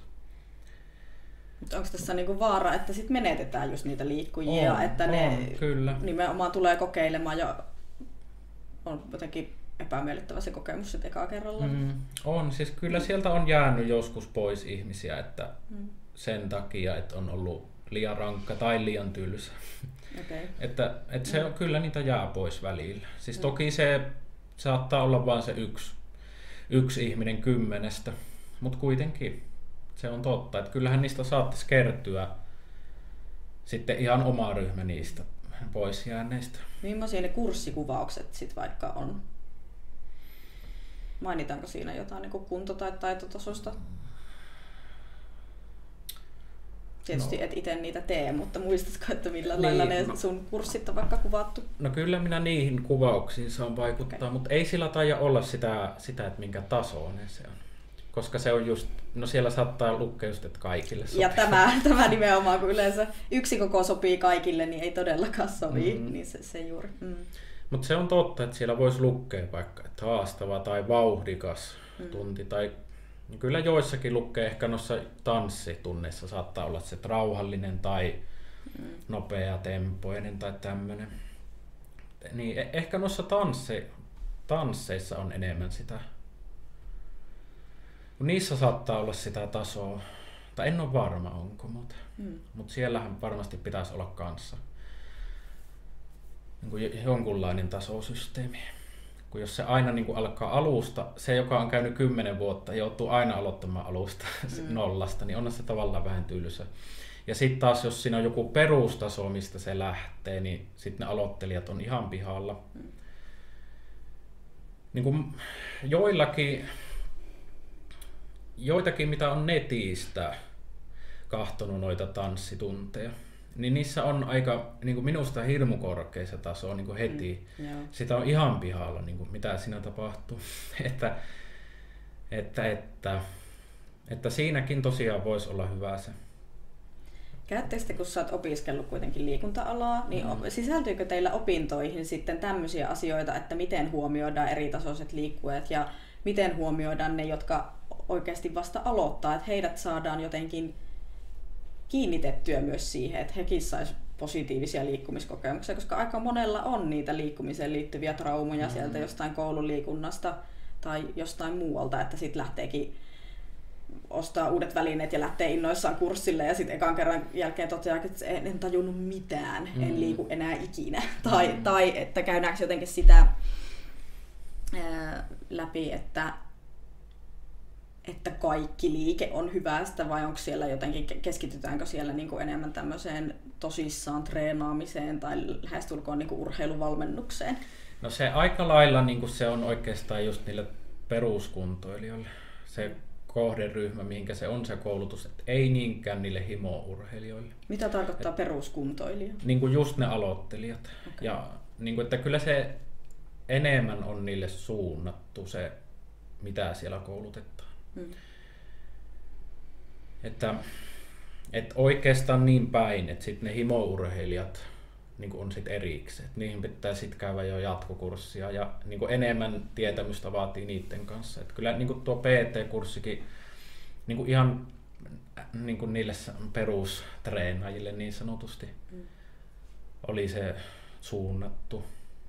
Mutta onko tässä niinku vaara, että sit menetetään just niitä liikkujia, on, että ne on, kyllä. nimenomaan tulee kokeilemaan ja on jotenkin epämiellyttävä se kokemus sitten ekaa kerralla? Mm, on, siis kyllä sieltä on jäänyt joskus pois ihmisiä, että mm. sen takia, että on ollut liian rankka tai liian tylsä. Okay. että, että se mm. kyllä niitä jää pois välillä. Siis mm. toki se saattaa olla vain se yksi, yksi ihminen kymmenestä, mutta kuitenkin se on totta, että kyllähän niistä saattaisi kertyä sitten ihan oma ryhmä niistä pois jääneistä. Millaisia ne kurssikuvaukset sitten vaikka on? Mainitaanko siinä jotain niin kunto- tai taitotasosta? Tietysti no. et itse niitä tee, mutta muistatko, että millä niin, lailla ne no. sun kurssit on vaikka kuvattu? No kyllä minä niihin kuvauksiin saan vaikuttaa, okay. mutta ei sillä taida olla sitä, sitä, että minkä tasoinen se on. Koska se on just, no siellä saattaa lukea just, että kaikille sopii. Ja tämä, tämä nimenomaan, kun yleensä yksi koko sopii kaikille, niin ei todellakaan sovi, mm. niin se, se juuri. Mm. Mutta se on totta, että siellä voisi lukea vaikka, että haastava tai vauhdikas mm. tunti. Tai kyllä joissakin lukee, ehkä noissa tanssitunneissa saattaa olla se rauhallinen tai mm. nopea tempoinen tai tämmöinen. Niin ehkä noissa tanssi, tansseissa on enemmän sitä. Niissä saattaa olla sitä tasoa, tai en ole varma onko, mutta, mm. mutta siellähän varmasti pitäisi olla kanssa niin kuin jonkunlainen tasosysteemi. kun jos se aina niin kuin alkaa alusta, se joka on käynyt kymmenen vuotta, joutuu aina aloittamaan alusta mm. nollasta, niin on se tavallaan vähän tylsä. Ja sitten taas, jos siinä on joku perustaso, mistä se lähtee, niin sitten ne aloittelijat on ihan pihalla. Mm. Niin kuin joillakin, joitakin, mitä on netistä kahtonut noita tanssitunteja, niin niissä on aika niin kuin minusta hirmu korkea se taso niin kuin heti. Mm, sitä on ihan pihalla, niin kuin mitä siinä tapahtuu. että, että, että, että siinäkin tosiaan voisi olla hyvä se. Käyttekö te, kun sä oot opiskellut kuitenkin liikunta-alaa, niin mm. sisältyykö teillä opintoihin sitten tämmöisiä asioita, että miten huomioidaan eri tasoiset liikkujat ja miten huomioidaan ne, jotka oikeasti vasta aloittaa, että heidät saadaan jotenkin kiinnitettyä myös siihen, että hekin sais positiivisia liikkumiskokemuksia, koska aika monella on niitä liikkumiseen liittyviä traumoja mm. sieltä jostain koululiikunnasta tai jostain muualta, että sitten lähteekin ostaa uudet välineet ja lähtee innoissaan kurssille ja sitten ekan kerran jälkeen toteaa, että en, en tajunnut mitään, mm. en liiku enää ikinä. Mm. Tai, tai että käydäänkö jotenkin sitä ää, läpi, että, että kaikki liike on hyvästä vai onko siellä jotenkin, keskitytäänkö siellä niinku enemmän tämmöiseen tosissaan treenaamiseen tai lähestulkoon niinku urheiluvalmennukseen? No se aika lailla niinku se on oikeastaan just niille peruskuntoilijoille. Se kohderyhmä, mihinkä se on se koulutus, että ei niinkään niille himo-urheilijoille. Mitä tarkoittaa et, peruskuntoilija? Niin kuin just ne aloittelijat. Okay. Ja niin kuin, että kyllä se enemmän on niille suunnattu se, mitä siellä koulutetaan. Hmm. Että, että oikeastaan niin päin, että sitten ne himo-urheilijat niin kuin on sitten erikseen. Että niihin pitää sitten käydä jo jatkokurssia ja niin kuin enemmän tietämystä vaatii niiden kanssa. Että kyllä niin kuin tuo P T-kurssikin niin kuin ihan niin kuin niille perustreenaajille niin sanotusti mm. oli se suunnattu.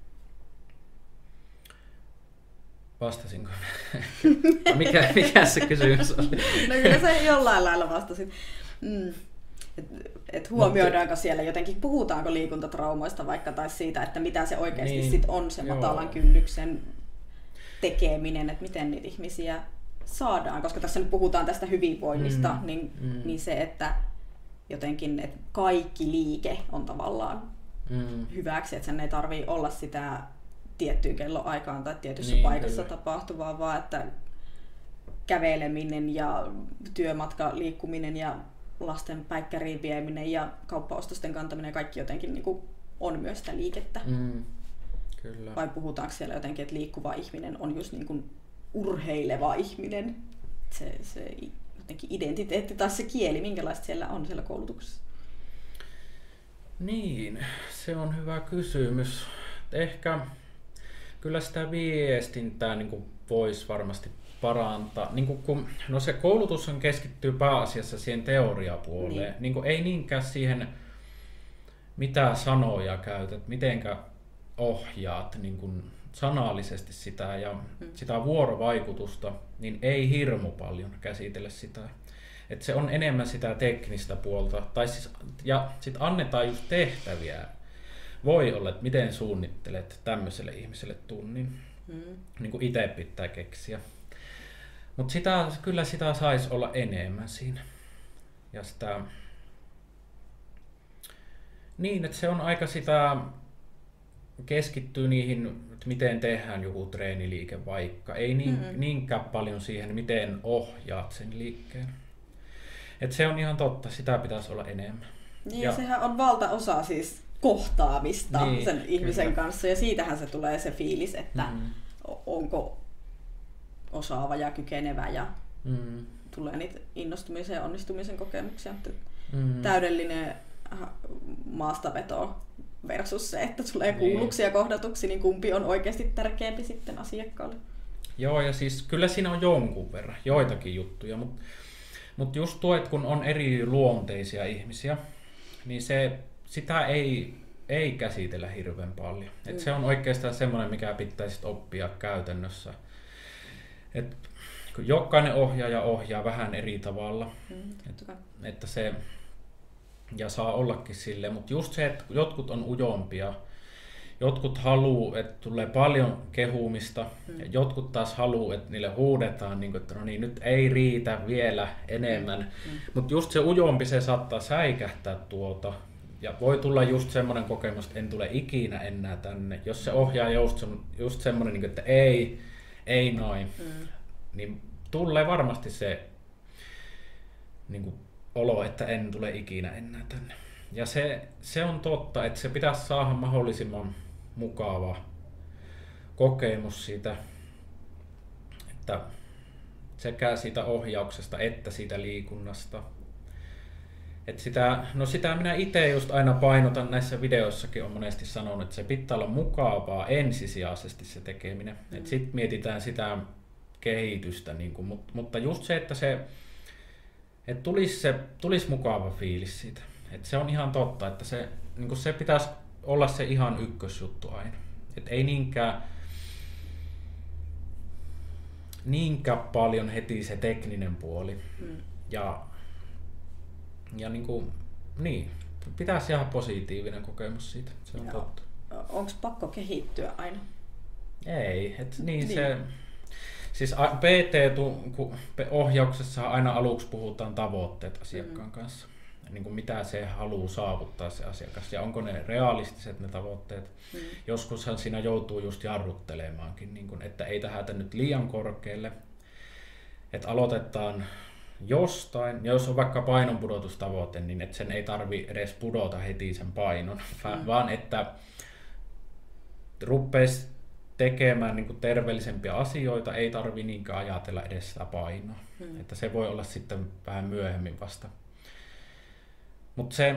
Vastasinko? mikä, mikä se kysymys oli? No kyllä se jollain lailla vastasit. Mm. Et, et huomioidaanko siellä jotenkin, puhutaanko liikuntatraumoista vaikka tai siitä, että mitä se oikeasti niin, sit on se joo. matalan kynnyksen tekeminen, että miten niitä ihmisiä saadaan, koska tässä nyt puhutaan tästä hyvinvoinnista, mm, niin, mm. niin se, että jotenkin että kaikki liike on tavallaan mm. hyväksi, että sen ei tarvitse olla sitä tiettyyn kelloaikaan tai tietyssä niin, paikassa kyllä. tapahtuvaa, vaan että käveleminen ja työmatka liikkuminen ja lasten päikkäriin vieminen ja kauppaostosten kantaminen ja kaikki jotenkin niin kuin on myös sitä liikettä. Mm, kyllä. Vai puhutaanko siellä jotenkin, että liikkuva ihminen on just niin kuin urheileva ihminen? Se, se jotenkin identiteetti tai se kieli, minkälaista siellä on siellä koulutuksessa? Niin, se on hyvä kysymys. Ehkä kyllä sitä viestintää niin kuin voisi varmasti parantaa. Niin kuin kun, no se koulutus on keskittyy pääasiassa siihen teoriapuoleen. Niin. Niin kuin ei niinkään siihen, mitä sanoja käytät, mitenkä ohjaat niin kuin sanallisesti sitä ja mm. sitä vuorovaikutusta, niin ei hirmu paljon käsitellä sitä. Et se on enemmän sitä teknistä puolta. Tai siis, ja sitten annetaan just tehtäviä. Voi olla, että miten suunnittelet tämmöiselle ihmiselle tunnin. Mm. Niin kuin itse pitää keksiä. Mutta sitä, kyllä sitä saisi olla enemmän siinä. Ja sitä, niin, että se on aika sitä, keskittyy niihin, että miten tehdään joku treeniliike vaikka. Ei niin, mm-hmm. niinkään paljon siihen, miten ohjaat sen liikkeen. Et se on ihan totta, sitä pitäisi olla enemmän. Niin, ja sehän on valtaosa siis kohtaamista niin, sen ihmisen kyllä. kanssa. Ja siitähän se tulee se fiilis, että mm-hmm. onko osaava ja kykenevä ja mm. tulee niitä innostumisen ja onnistumisen kokemuksia. Mm. Täydellinen maastaveto versus se, että tulee kuulluksi ja kohdatuksi, niin kumpi on oikeasti tärkeämpi sitten asiakkaalle? Joo, ja siis kyllä siinä on jonkun verran, joitakin juttuja, mutta mut just tuo, että kun on eri luonteisia ihmisiä, niin se, sitä ei, ei käsitellä hirveän paljon. Mm. Et se on oikeastaan semmoinen, mikä pitäisi oppia käytännössä. Et jokainen ohjaaja ohjaa vähän eri tavalla, mm, et, että se, ja saa ollakin silleen, mutta just se, että jotkut on ujompia, jotkut haluaa, että tulee paljon kehumista, mm. ja jotkut taas haluaa, että niille huudetaan, niin kuin, että no niin, nyt ei riitä vielä enemmän. Mm. Mutta just se ujompi, se saattaa säikähtää tuota. Ja voi tulla just semmoinen kokemus, että en tule ikinä enää tänne. Jos se ohjaa just, just semmoinen, että ei, ei noin, mm. niin tulee varmasti se niin kuin, olo, että en tule ikinä enää tänne. Ja se, se on totta, että se pitäisi saada mahdollisimman mukava kokemus siitä, että sekä siitä ohjauksesta että siitä liikunnasta. Et sitä, no sitä minä itse just aina painotan, näissä videoissakin on monesti sanonut, että se pitää olla mukavaa ensisijaisesti se tekeminen. Mm. Et sit mietitään sitä kehitystä, niin kuin, mutta, mutta just se, että se, et tulisi, se tulisi mukava fiilis siitä. Et se on ihan totta, että se, niin kuin se pitäisi olla se ihan ykkösjuttu aina. Et ei niinkään, niinkään paljon heti se tekninen puoli. Mm. Ja Ja niin kuin, niin, pitäisi ihan positiivinen kokemus siitä, se on Joo. totta. Onko pakko kehittyä aina? Ei, et niin, niin. Se, siis P T-ohjauksessa aina aluksi puhutaan tavoitteet asiakkaan mm. kanssa. Niin kuin mitä se haluaa saavuttaa se asiakas ja onko ne realistiset ne tavoitteet. Mm. Joskushan siinä joutuu just jarruttelemaankin, niin kuin, että ei tähätä nyt liian korkealle, että aloitetaan jostain, jos on vaikka painonpudotustavoite, niin että sen ei tarvi edes pudota heti sen painon, mm. vaan että rupeisi tekemään niin kuin terveellisempiä asioita, ei tarvi niinkään ajatella edes sitä painoa. Mm. Että se voi olla sitten vähän myöhemmin vasta. Mutta se,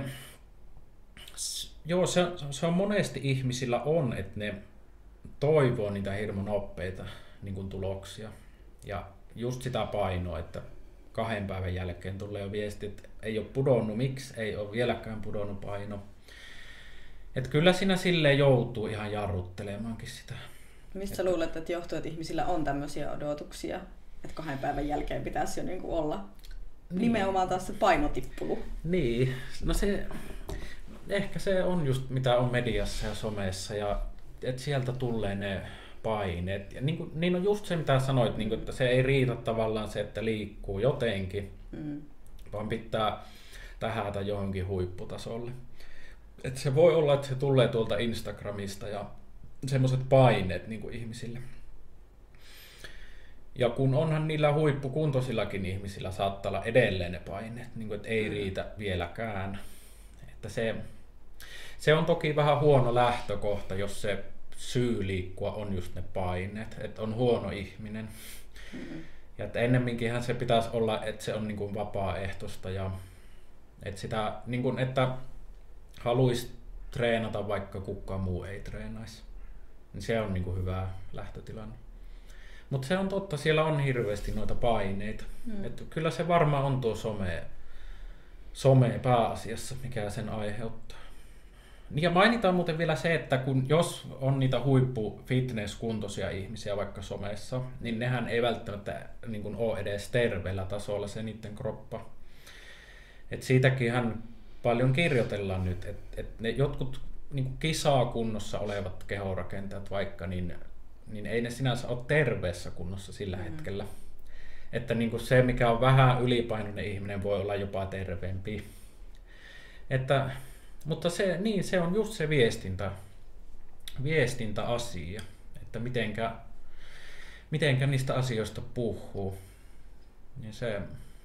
joo, se, se on monesti ihmisillä on, että ne toivoo niitä hirmu nopeita niin kuin tuloksia. Ja just sitä painoa, että kahden päivän jälkeen tulee jo viesti, että ei ole pudonnut, miksi ei ole vieläkään pudonnut paino. Että kyllä siinä silleen joutuu ihan jarruttelemaankin sitä. Mistä että... luulet, että johtuu, että ihmisillä on tämmöisiä odotuksia, että kahden päivän jälkeen pitäisi jo niinku olla niin. Nimenomaan taas se painotippulu? Niin, no se, ehkä se on just mitä on mediassa ja somessa, ja että sieltä tulee ne paineet. Ja niin, kuin, niin on just se, mitä sanoit, niin kuin, että se ei riitä tavallaan se, että liikkuu jotenkin, mm. vaan pitää tähätä johonkin huipputasolle. Et se voi olla, että se tulee tuolta Instagramista ja semmoiset paineet niin kuin ihmisille. Ja kun onhan niillä huippukuntoisillakin ihmisillä saattaa olla edelleen ne paineet, niin kuin, että ei riitä vieläkään. Että se, se on toki vähän huono lähtökohta, jos se syy liikkua on just ne paineet, että on huono ihminen. Mm-hmm. Ja että ennemminkinhän se pitäisi olla, että se on niin kuin vapaaehtoista ja että, sitä, niin kuin, että haluaisi treenata, vaikka kukaan muu ei treenaisi. Niin se on niin kuin hyvä lähtötilanne. Mutta se on totta, siellä on hirveästi noita paineita. Mm. Että kyllä se varmaan on tuo some, some pääasiassa, mikä sen aiheuttaa. Ja mainitaan muuten vielä se, että kun jos on niitä huippu-fitness-kuntoisia ihmisiä vaikka somessa, niin nehän ei välttämättä niin kuin ole edes terveellä tasolla se niiden kroppa. Et siitäkinhän paljon kirjoitellaan nyt, että et ne jotkut niin kuin kisaa kunnossa olevat kehorakentajat vaikka, niin, niin ei ne sinänsä ole terveessä kunnossa sillä mm. hetkellä. Että niin kuin se, mikä on vähän ylipainoinen ihminen, voi olla jopa terveempi. Että Mutta se, niin, se on just se viestintä, viestintäasia, että mitenkä, mitenkä niistä asioista puhuu. Niin se...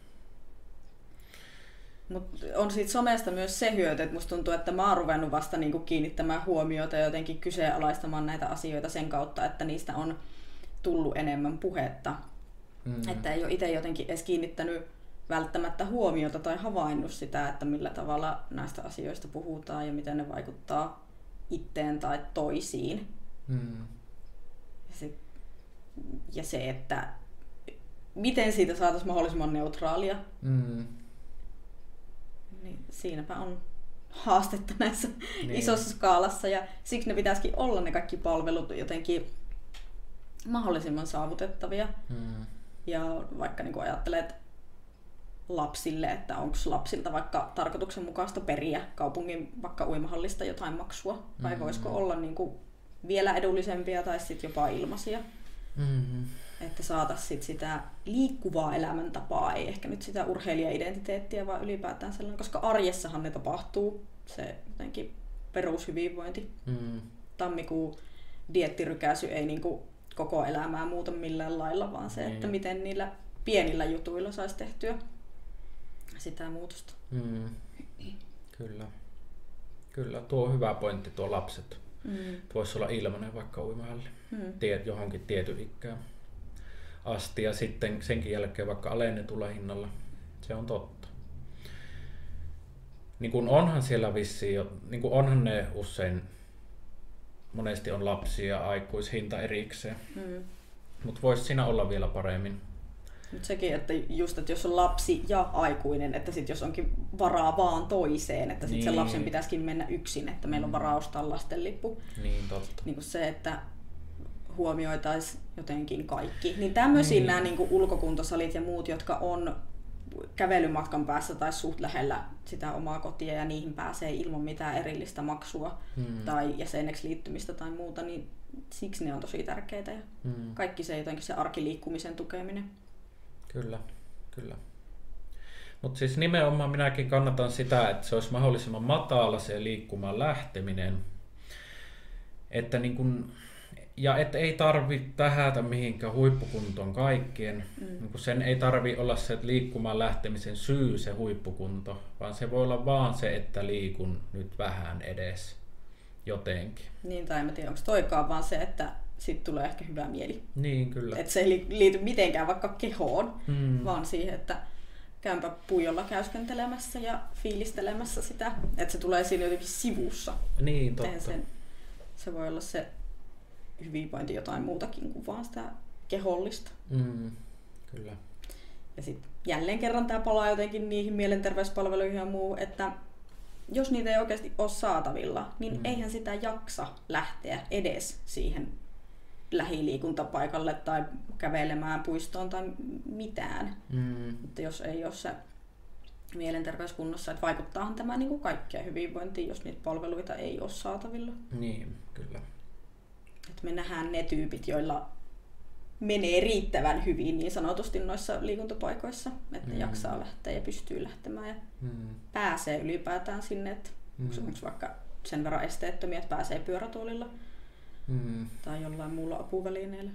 Mut on siitä somesta myös se hyöty, että musta tuntuu, että mä oon ruvennut vasta niinku kiinnittämään huomiota ja jotenkin kyseenalaistamaan näitä asioita sen kautta, että niistä on tullut enemmän puhetta. Mm. Että ei ole itse jotenkin edes kiinnittänyt välttämättä huomiota tai havainnut sitä, että millä tavalla näistä asioista puhutaan ja miten ne vaikuttaa itteen tai toisiin. Mm. Ja, se, ja se, että miten siitä saataisiin mahdollisimman neutraalia. Mm. Niin siinäpä on haastetta näissä niin. isossa skaalassa ja siksi ne pitäisikin olla ne kaikki palvelut jotenkin mahdollisimman saavutettavia. Mm. Ja vaikka niin kuin ajattelet lapsille, että onko lapsilta vaikka tarkoituksenmukaista periä kaupungin vaikka uimahallista jotain maksua, vai mm-hmm. voisiko olla niin kuin vielä edullisempia tai sitten jopa ilmaisia. Mm-hmm. Että saataisiin sit sitä liikkuvaa elämäntapaa, ei ehkä nyt sitä urheilija-identiteettiä, vaan ylipäätään sellainen, koska arjessahan ne tapahtuu, se jotenkin perushyvinvointi. Mm. Tammikuun dieettirykäsy ei niinku koko elämää muuta millään lailla, vaan se, että miten niillä pienillä jutuilla saisi tehtyä sitä muutosta. Mm. Kyllä. Kyllä, tuo on hyvä pointti, tuo lapset. Mm. Voisi olla ilmainen vaikka uimahalli mm. Tiet, johonkin tietyn ikään asti ja sitten senkin jälkeen vaikka alennetulla hinnalla. Se on totta. Niin kun onhan siellä vissiin jo, niin kun onhan ne usein, monesti on lapsia ja aikuishinta erikseen. Mm. Mutta voisi siinä olla vielä paremmin. Mut sekin, että just, että jos on lapsi ja aikuinen, että sit jos onkin varaa vaan toiseen, että sit niin. sen lapsen pitäisikin mennä yksin, että meillä on varaa ostaa lastenlippu. Niin, totta. Niin kuin se, että huomioitaisiin jotenkin kaikki. Niin tämmöisiä niin. nämä niin kuin ulkokuntosalit ja muut, jotka on kävelymatkan päässä tai suht lähellä sitä omaa kotia ja niihin pääsee ilman mitään erillistä maksua hmm. tai jäseneksi liittymistä tai muuta, niin siksi ne on tosi tärkeitä. Ja hmm. kaikki se jotenkin se arkiliikkumisen tukeminen. Kyllä, kyllä. Mutta siis nimenomaan minäkin kannatan sitä, että se olisi mahdollisimman matala se liikkumaan lähteminen. Että niin kun, ja että ei tarvitse tähätä mihinkään huippukuntoon kaikkien. Mm. Niin sen ei tarvitse olla se liikkumaan lähtemisen syy se huippukunto, vaan se voi olla vaan se, että liikun nyt vähän edes jotenkin. Niin, tai en tiedä, onko toikaan vaan se, että sitten tulee ehkä hyvä mieli. Niin, kyllä. Että se ei liity mitenkään vaikka kehoon, mm. vaan siihen, että käynpä puijolla käyskentelemässä ja fiilistelemässä sitä, että se tulee siinä jotenkin sivussa. Niin, totta. Sen, se voi olla se hyvinvointi jotain muutakin kuin vaan sitä kehollista. Mm, kyllä. Ja sitten jälleen kerran tämä palaa jotenkin niihin mielenterveyspalveluihin ja muu, että jos niitä ei oikeasti ole saatavilla, niin mm. eihän sitä jaksa lähteä edes siihen lähiliikuntapaikalle tai kävelemään puistoon tai mitään. Mm. Että jos ei ole se mielenterveyskunnossa, että vaikuttaahan tämä niin kuin kaikkea hyvinvointiin, jos niitä palveluita ei ole saatavilla. Niin, kyllä. Että me nähdään ne tyypit, joilla menee riittävän hyvin niin sanotusti noissa liikuntapaikoissa, että mm. ne jaksaa lähteä ja pystyy lähtemään ja mm. pääsee ylipäätään sinne, että mm. onko vaikka sen verran esteettömiä, että pääsee pyörätuolilla mm. tai jollain muulla apuvälineellä.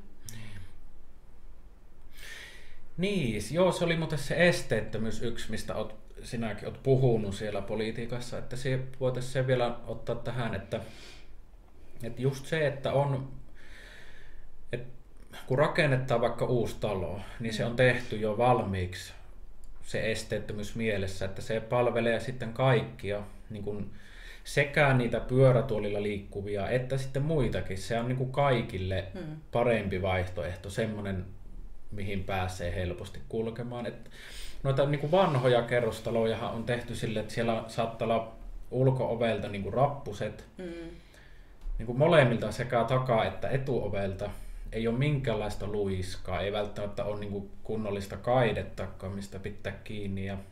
Niin, joo, se oli muuten se esteettömyys yksi, mistä oot, sinäkin olet puhunut siellä politiikassa, että se voitaisiin se vielä ottaa tähän, että, että just se, että on, että kun rakennetaan vaikka uusi talo, niin se on tehty jo valmiiksi se esteettömyys mielessä, että se palvelee sitten kaikkia, niin kuin sekä niitä pyörätuolilla liikkuvia, että sitten muitakin. Se on niin kuin kaikille hmm. parempi vaihtoehto, semmoinen, mihin pääsee helposti kulkemaan. Et noita niin kuin vanhoja kerrostalojahan on tehty sille, että siellä saattaa olla ulko-ovelta niin kuin rappuset, hmm. niin kuin molemmilta sekä takaa että etuovelta. Ei ole minkäänlaista luiskaa, ei välttämättä ole niin kuin kunnollista kaidettakaan, mistä pitää kiinni. Ja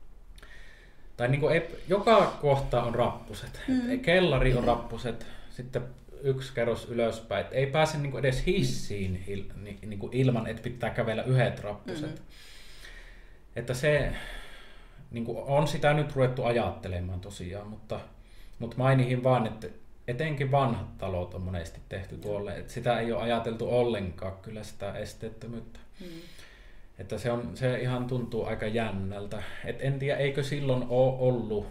tai niin kuin ei, joka kohta on rappuset. Mm. Kellari on rappuset, sitten yksi kerros ylöspäin. Et ei pääse niin kuin edes hissiin il, niin, niin kuin ilman, että pitää kävellä yhdet rappuset. Mm. Että se niin kuin on sitä nyt ruvettu ajattelemaan tosiaan, mutta, mutta mainihin vaan, että etenkin vanhat talot on monesti tehty tuolle. Että sitä ei ole ajateltu ollenkaan kyllä sitä esteettömyyttä. Mm. Että se, on, se ihan tuntuu aika jännältä. Et en tiedä, eikö silloin ole ollut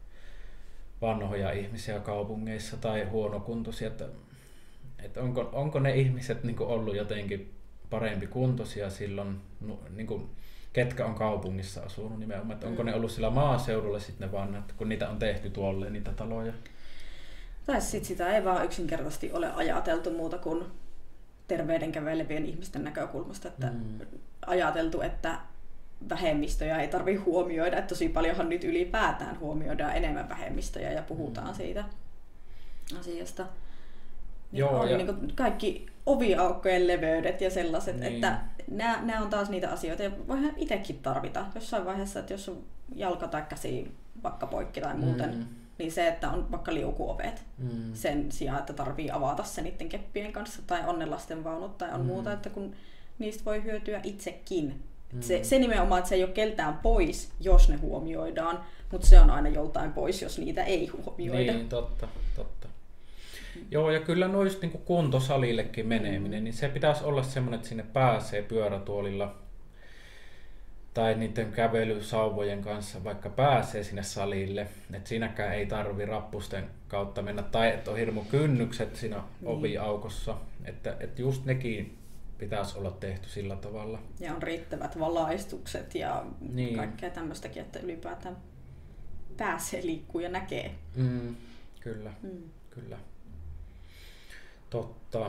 vanhoja ihmisiä kaupungeissa tai huonokuntoisia. Että, että onko, onko ne ihmiset niin kuin ollut jotenkin parempi kuntoisia silloin, niin kuin, ketkä on kaupungissa asunut nimenomaan. Että onko ne ollut sillä maaseudulla sitten vaan, että kun niitä on tehty tuolle niitä taloja. Tai sitten sitä ei vaan yksinkertaisesti ole ajateltu muuta kuin terveyden kävelevien ihmisten näkökulmasta, että mm. ajateltu, että vähemmistöjä ei tarvitse huomioida, että tosi paljonhan nyt ylipäätään huomioidaan enemmän vähemmistöjä ja puhutaan mm. siitä asiasta. Niin Joo, on ja... niin kuin kaikki oviaukkojen leveydet ja sellaiset, niin. että nämä, nämä on taas niitä asioita ja voihan itsekin tarvita jossain vaiheessa, että jos on jalka tai käsi vaikka poikki tai muuten mm. niin se, että on vaikka liukuovet Mm. sen sijaan, että tarvii avata se niiden keppien kanssa, tai onnenlasten vaunut tai on Mm. muuta, että kun niistä voi hyötyä itsekin. Mm. Se, se nimenomaan, että se ei ole keltään pois, jos ne huomioidaan, mutta se on aina joltain pois, jos niitä ei huomioida. Niin, totta, totta. Joo, ja kyllä noista niin kuntosalillekin meneminen, niin se pitäisi olla semmoinen, että sinne pääsee pyörätuolilla tai niiden kävelysauvojen kanssa, vaikka pääsee sinne salille, että siinäkään ei tarvi rappusten kautta mennä, tai että on hirmu kynnykset siinä Niin. oviaukossa, että, että just nekin pitäisi olla tehty sillä tavalla. Ja on riittävät valaistukset ja Niin. kaikkea tämmöistäkin, että ylipäätään pääsee liikkuu ja näkee. Mm, kyllä, Mm. kyllä. Totta.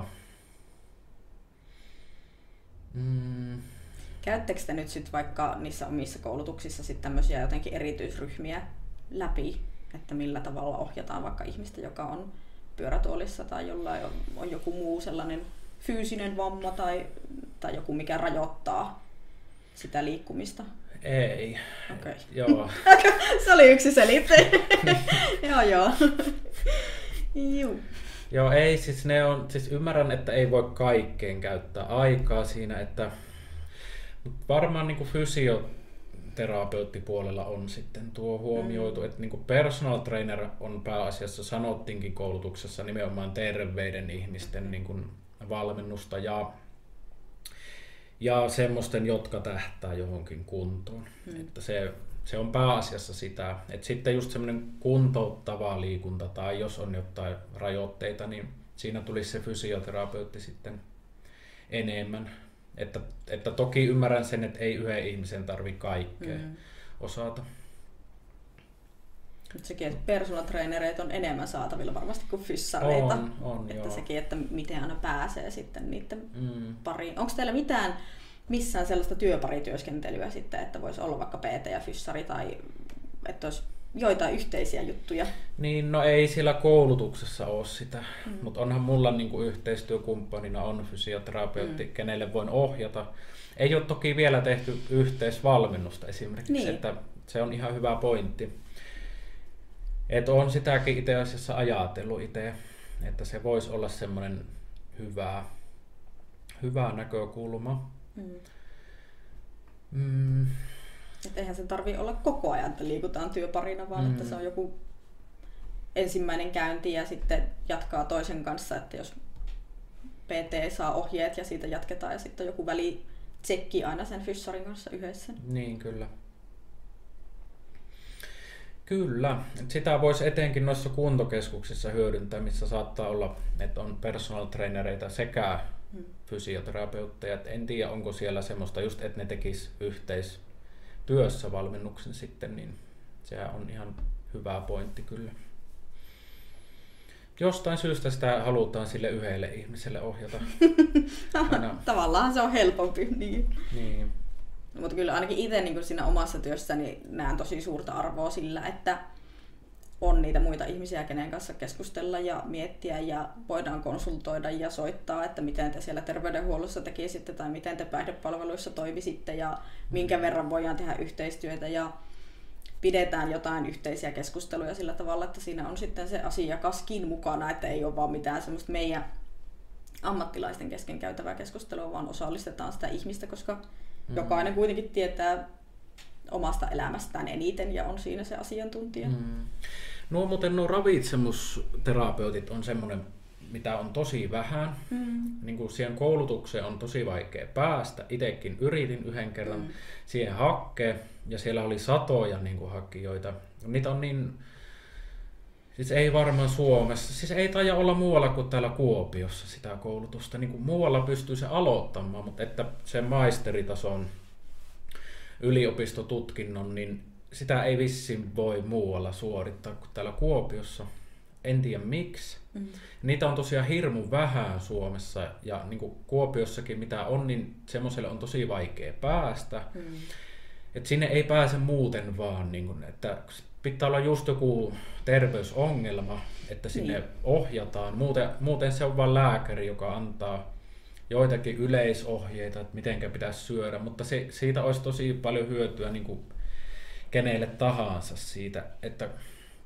Mm. Käyttekö te nyt sit vaikka niissä omissa koulutuksissa sit tämmöisiä jotenkin erityisryhmiä läpi, että millä tavalla ohjataan vaikka ihmistä, joka on pyörätuolissa tai jollain on, on joku muu sellainen fyysinen vamma tai, tai joku, mikä rajoittaa sitä liikkumista? Ei. Okei. Joo. Se oli yksi selitteinen. joo, joo. Juu. Joo, ei, siis ne on, siis ymmärrän, että ei voi kaikkeen käyttää aikaa siinä, että mutta varmaan niin kuin fysioterapeuttipuolella on sitten tuo huomioitu, mm. että niin kuin personal trainer on pääasiassa, sanottiinkin koulutuksessa, nimenomaan terveiden ihmisten niin kuin valmennusta ja, ja semmoisten, jotka tähtää johonkin kuntoon. Mm. Että se, se on pääasiassa sitä, että sitten just semmoinen kuntouttava liikunta tai jos on jotain rajoitteita, niin siinä tulisi se fysioterapeutti sitten enemmän. Että, että toki ymmärrän sen, että ei yhden ihmisen tarvitse kaikkea mm. osata. Mutta sekin, että personal trainereita on enemmän saatavilla varmasti kuin fyssareita. On, on, että joo. sekin, että miten aina pääsee sitten niiden Mm. pariin. Onko teillä mitään missään sellaista työparityöskentelyä sitten, että voisi olla vaikka P T ja fyssari tai että olisi joitain yhteisiä juttuja? Niin, no ei siellä koulutuksessa ole sitä, Mm. mutta onhan mulla niinku yhteistyökumppanina on fysioterapeutti, mm. kenelle voin ohjata. Ei ole toki vielä tehty yhteisvalmennusta esimerkiksi, Niin. että se on ihan hyvä pointti. Että on sitäkin itse asiassa ajatellut itse, että se voisi olla semmoinen hyvä, hyvä näkökulma. Mm. Mm. Et eihän se tarvitse olla koko ajan, että liikutaan työparina, vaan Mm. että se on joku ensimmäinen käynti ja sitten jatkaa toisen kanssa, että jos P T saa ohjeet ja siitä jatketaan ja sitten on joku välitsekki aina sen fyssarin kanssa yhdessä. Niin, kyllä. Kyllä. Et sitä voisi etenkin noissa kuntokeskuksissa hyödyntää, missä saattaa olla, että on personal trainereita sekä Hmm. fysioterapeutteja. Et en tiedä, onko siellä semmoista just, että ne tekis yhteistyössä valmennuksen sitten, niin se on ihan hyvä pointti kyllä. Jostain syystä sitä halutaan sille yhdelle ihmiselle ohjata. Aina. Tavallaan se on helpompi. Niin. Niin. No, mutta kyllä ainakin itse niin siinä omassa työssäni näen tosi suurta arvoa sillä, että on niitä muita ihmisiä, kenen kanssa keskustella ja miettiä ja voidaan konsultoida ja soittaa, että miten te siellä terveydenhuollossa tekisitte tai miten te päihdepalveluissa toimisitte ja minkä verran voidaan tehdä yhteistyötä ja pidetään jotain yhteisiä keskusteluja sillä tavalla, että siinä on sitten se asiakaskin mukana, että ei ole vaan mitään semmoista meidän ammattilaisten kesken käytävää keskustelua, vaan osallistetaan sitä ihmistä, koska mm. jokainen kuitenkin tietää omasta elämästään eniten ja on siinä se asiantuntija. Mm. No muuten nuo ravitsemusterapeutit on semmoinen, mitä on tosi vähän. Mm. Niin kuin siihen koulutukseen on tosi vaikea päästä. Itsekin yritin yhden kerran mm. siihen hakkea ja siellä oli satoja niin kuin hakijoita. Niitä on niin, siis ei varmaan Suomessa, siis ei taida olla muualla kuin täällä Kuopiossa sitä koulutusta. Niin kuin muualla pystyy se aloittamaan, mutta että sen maisteritason yliopistotutkinnon, niin sitä ei vissiin voi muualla suorittaa kuin täällä Kuopiossa. En tiedä miksi. Mm. Niitä on tosiaan hirmu vähän Suomessa ja niin kuin Kuopiossakin mitä on, niin semmoiselle on tosi vaikea päästä. Mm. Et sinne ei pääse muuten vaan, niin kuin, että pitää olla just joku terveysongelma, että sinne niin ohjataan. Muuten, muuten se on vain lääkäri, joka antaa joitakin yleisohjeita, että miten pitäisi syödä, mutta se, siitä olisi tosi paljon hyötyä niin kuin kenelle tahansa siitä, että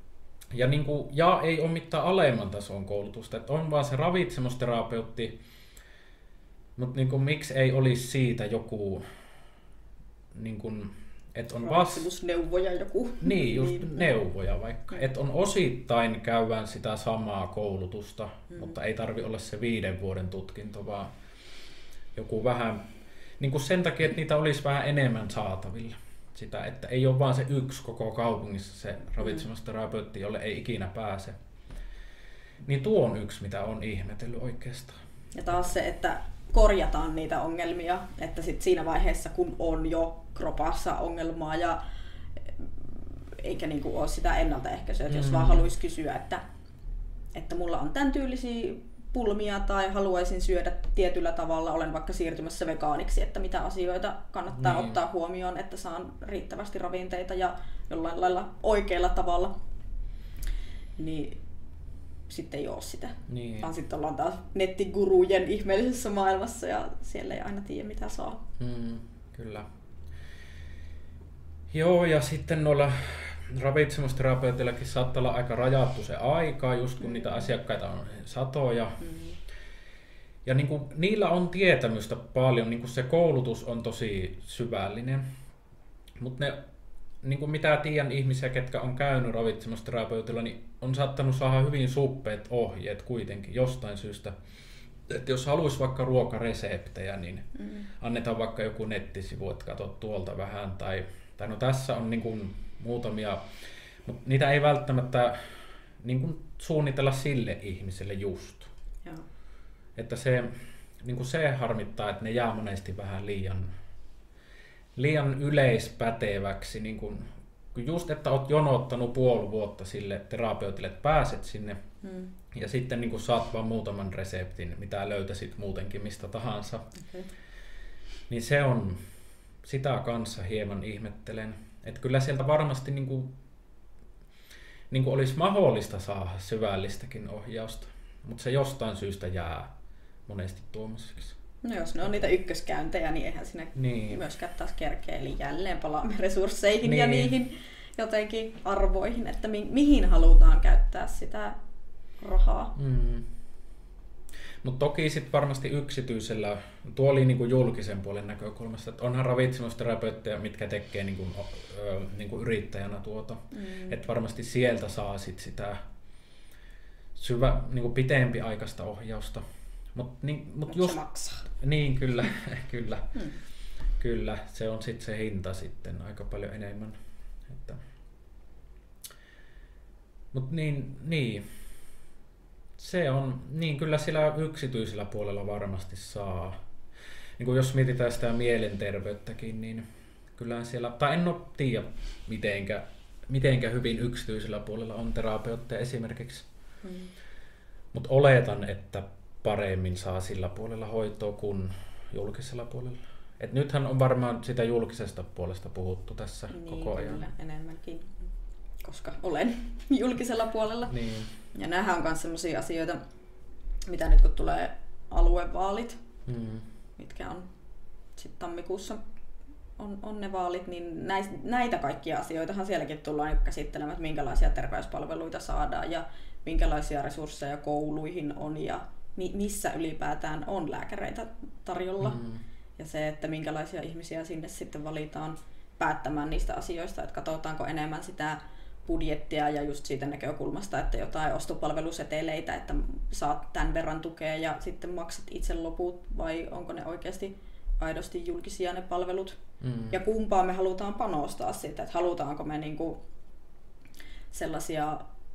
ja, niin kuin, ja ei ole mitään alemman tason koulutusta, että on vaan se ravitsemusterapeutti, mutta niin kuin, miksi ei olisi siitä joku, niin kuin, että on ravitsemusneuvoja joku. Niin, just niin. neuvoja vaikka. Että on osittain käydään sitä samaa koulutusta, mm. mutta ei tarvi olla se viiden vuoden tutkinto, vaan joku vähän, niin kuin sen takia, että niitä olisi vähän enemmän saatavilla. Sitä, että ei ole vaan se yksi koko kaupungissa se ravitsemusterapeutti, jolle ei ikinä pääse. Niin tuo on yksi, mitä on ihmetellyt oikeastaan. Ja taas se, että korjataan niitä ongelmia, että sit siinä vaiheessa, kun on jo kropassa ongelmaa ja eikä niinku ole sitä ennaltaehkäisyä, että mm. jos vaan haluaisi kysyä, että, että mulla on tämän tyylisiä pulmia tai haluaisin syödä tietyllä tavalla, olen vaikka siirtymässä vegaaniksi, että mitä asioita kannattaa niin. ottaa huomioon, että saan riittävästi ravinteita ja jollain lailla oikealla tavalla, niin sitten ei ole sitä. Niin. Vaan sitten ollaan taas nettigurujen ihmeellisessä maailmassa ja siellä ei aina tiedä mitä saa. Mm, kyllä. Joo, ja sitten noilla ravitsemusterapeutillakin saattaa olla aika rajattu se aika, just kun mm. niitä asiakkaita on satoja. Mm. Ja niin kuin, niillä on tietämystä paljon, niin kuin se koulutus on tosi syvällinen. Mutta ne, niin kuin mitä tiedän ihmisiä, ketkä on käynyt ravitsemusterapeutilla, niin on saattanut saada hyvin suppeet ohjeet kuitenkin jostain syystä. Että jos haluaisi vaikka ruokareseptejä, niin mm. annetaan vaikka joku nettisivu, että katso tuolta vähän. Tai, tai no tässä on niin kuin muutamia, mutta niitä ei välttämättä niin kuin suunnitella sille ihmiselle just. Joo. Että se, niin kuin se harmittaa, että ne jää monesti vähän liian, liian yleispäteväksi. Niin kuin, just, että olet jonottanut puoli vuotta sille terapeutille, että pääset sinne hmm. ja sitten niin kuin saat vaan muutaman reseptin, mitä löytäisit muutenkin mistä tahansa. Okay. Niin se on, sitä kanssa hieman ihmettelen. Että kyllä sieltä varmasti niin kuin, niin kuin olisi mahdollista saada syvällistäkin ohjausta, mutta se jostain syystä jää monesti tuommoiseksi. No jos ne on niitä ykköskäyntejä, niin eihän siinä niin. myöskään taas kerkeä. Eli jälleen palaamme resursseihin niin. ja niihin jotenkin arvoihin, että mi- mihin halutaan käyttää sitä rahaa. Mm. Mutta toki sitten varmasti yksityisellä, tuo oli niinku julkisen puolen näkökulmasta, että onhan ravitsemusterapeutteja, mitkä tekee niinku, ö, niinku yrittäjänä tuota. Mm. Että varmasti sieltä saa sit sitä syvä, niinku pitempi aikaista ohjausta. Mut, niin, mut Mut just, se maksaa. Niin, kyllä, kyllä, mm. kyllä. Se on sitten se hinta sitten aika paljon enemmän. Että. Mut niin, niin. Se on, niin kyllä sillä yksityisellä puolella varmasti saa. Niin kuin jos mietitään sitä mielenterveyttäkin, niin kyllähän siellä, tai en ole tiedä mitenkä, mitenkä hyvin yksityisellä puolella on terapeutteja esimerkiksi. Mm. Mutta oletan, että paremmin saa sillä puolella hoitoa kuin julkisella puolella. Et nythän on varmaan sitä julkisesta puolesta puhuttu tässä niin, koko ajan. Kyllä, enemmänkin, koska olen julkisella puolella. Niin. Ja näähän on myös sellaisia asioita, mitä nyt kun tulee aluevaalit, mm. mitkä on sitten tammikuussa on, on ne vaalit, niin näis, näitä kaikkia asioitahan sielläkin tullaan käsittelemään, että minkälaisia terveyspalveluita saadaan ja minkälaisia resursseja kouluihin on ja mi, missä ylipäätään on lääkäreitä tarjolla. Mm. Ja se, että minkälaisia ihmisiä sinne sitten valitaan päättämään niistä asioista, että katsotaanko enemmän sitä budjettia ja just siitä näkökulmasta, että jotain ostopalveluseteleitä, että saat tämän verran tukea ja sitten maksat itse loput, vai onko ne oikeasti aidosti julkisia ne palvelut. Mm. Ja kumpaan me halutaan panostaa siitä, että halutaanko me niinku sellaisia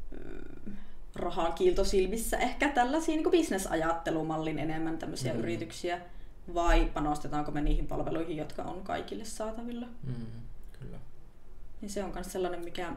rahan kiiltosilmissä ehkä tällaisia niinku bisnesajattelumallin enemmän tämmöisiä mm. yrityksiä, vai panostetaanko me niihin palveluihin, jotka on kaikille saatavilla. Mm. Kyllä. Niin se on myös sellainen, mikä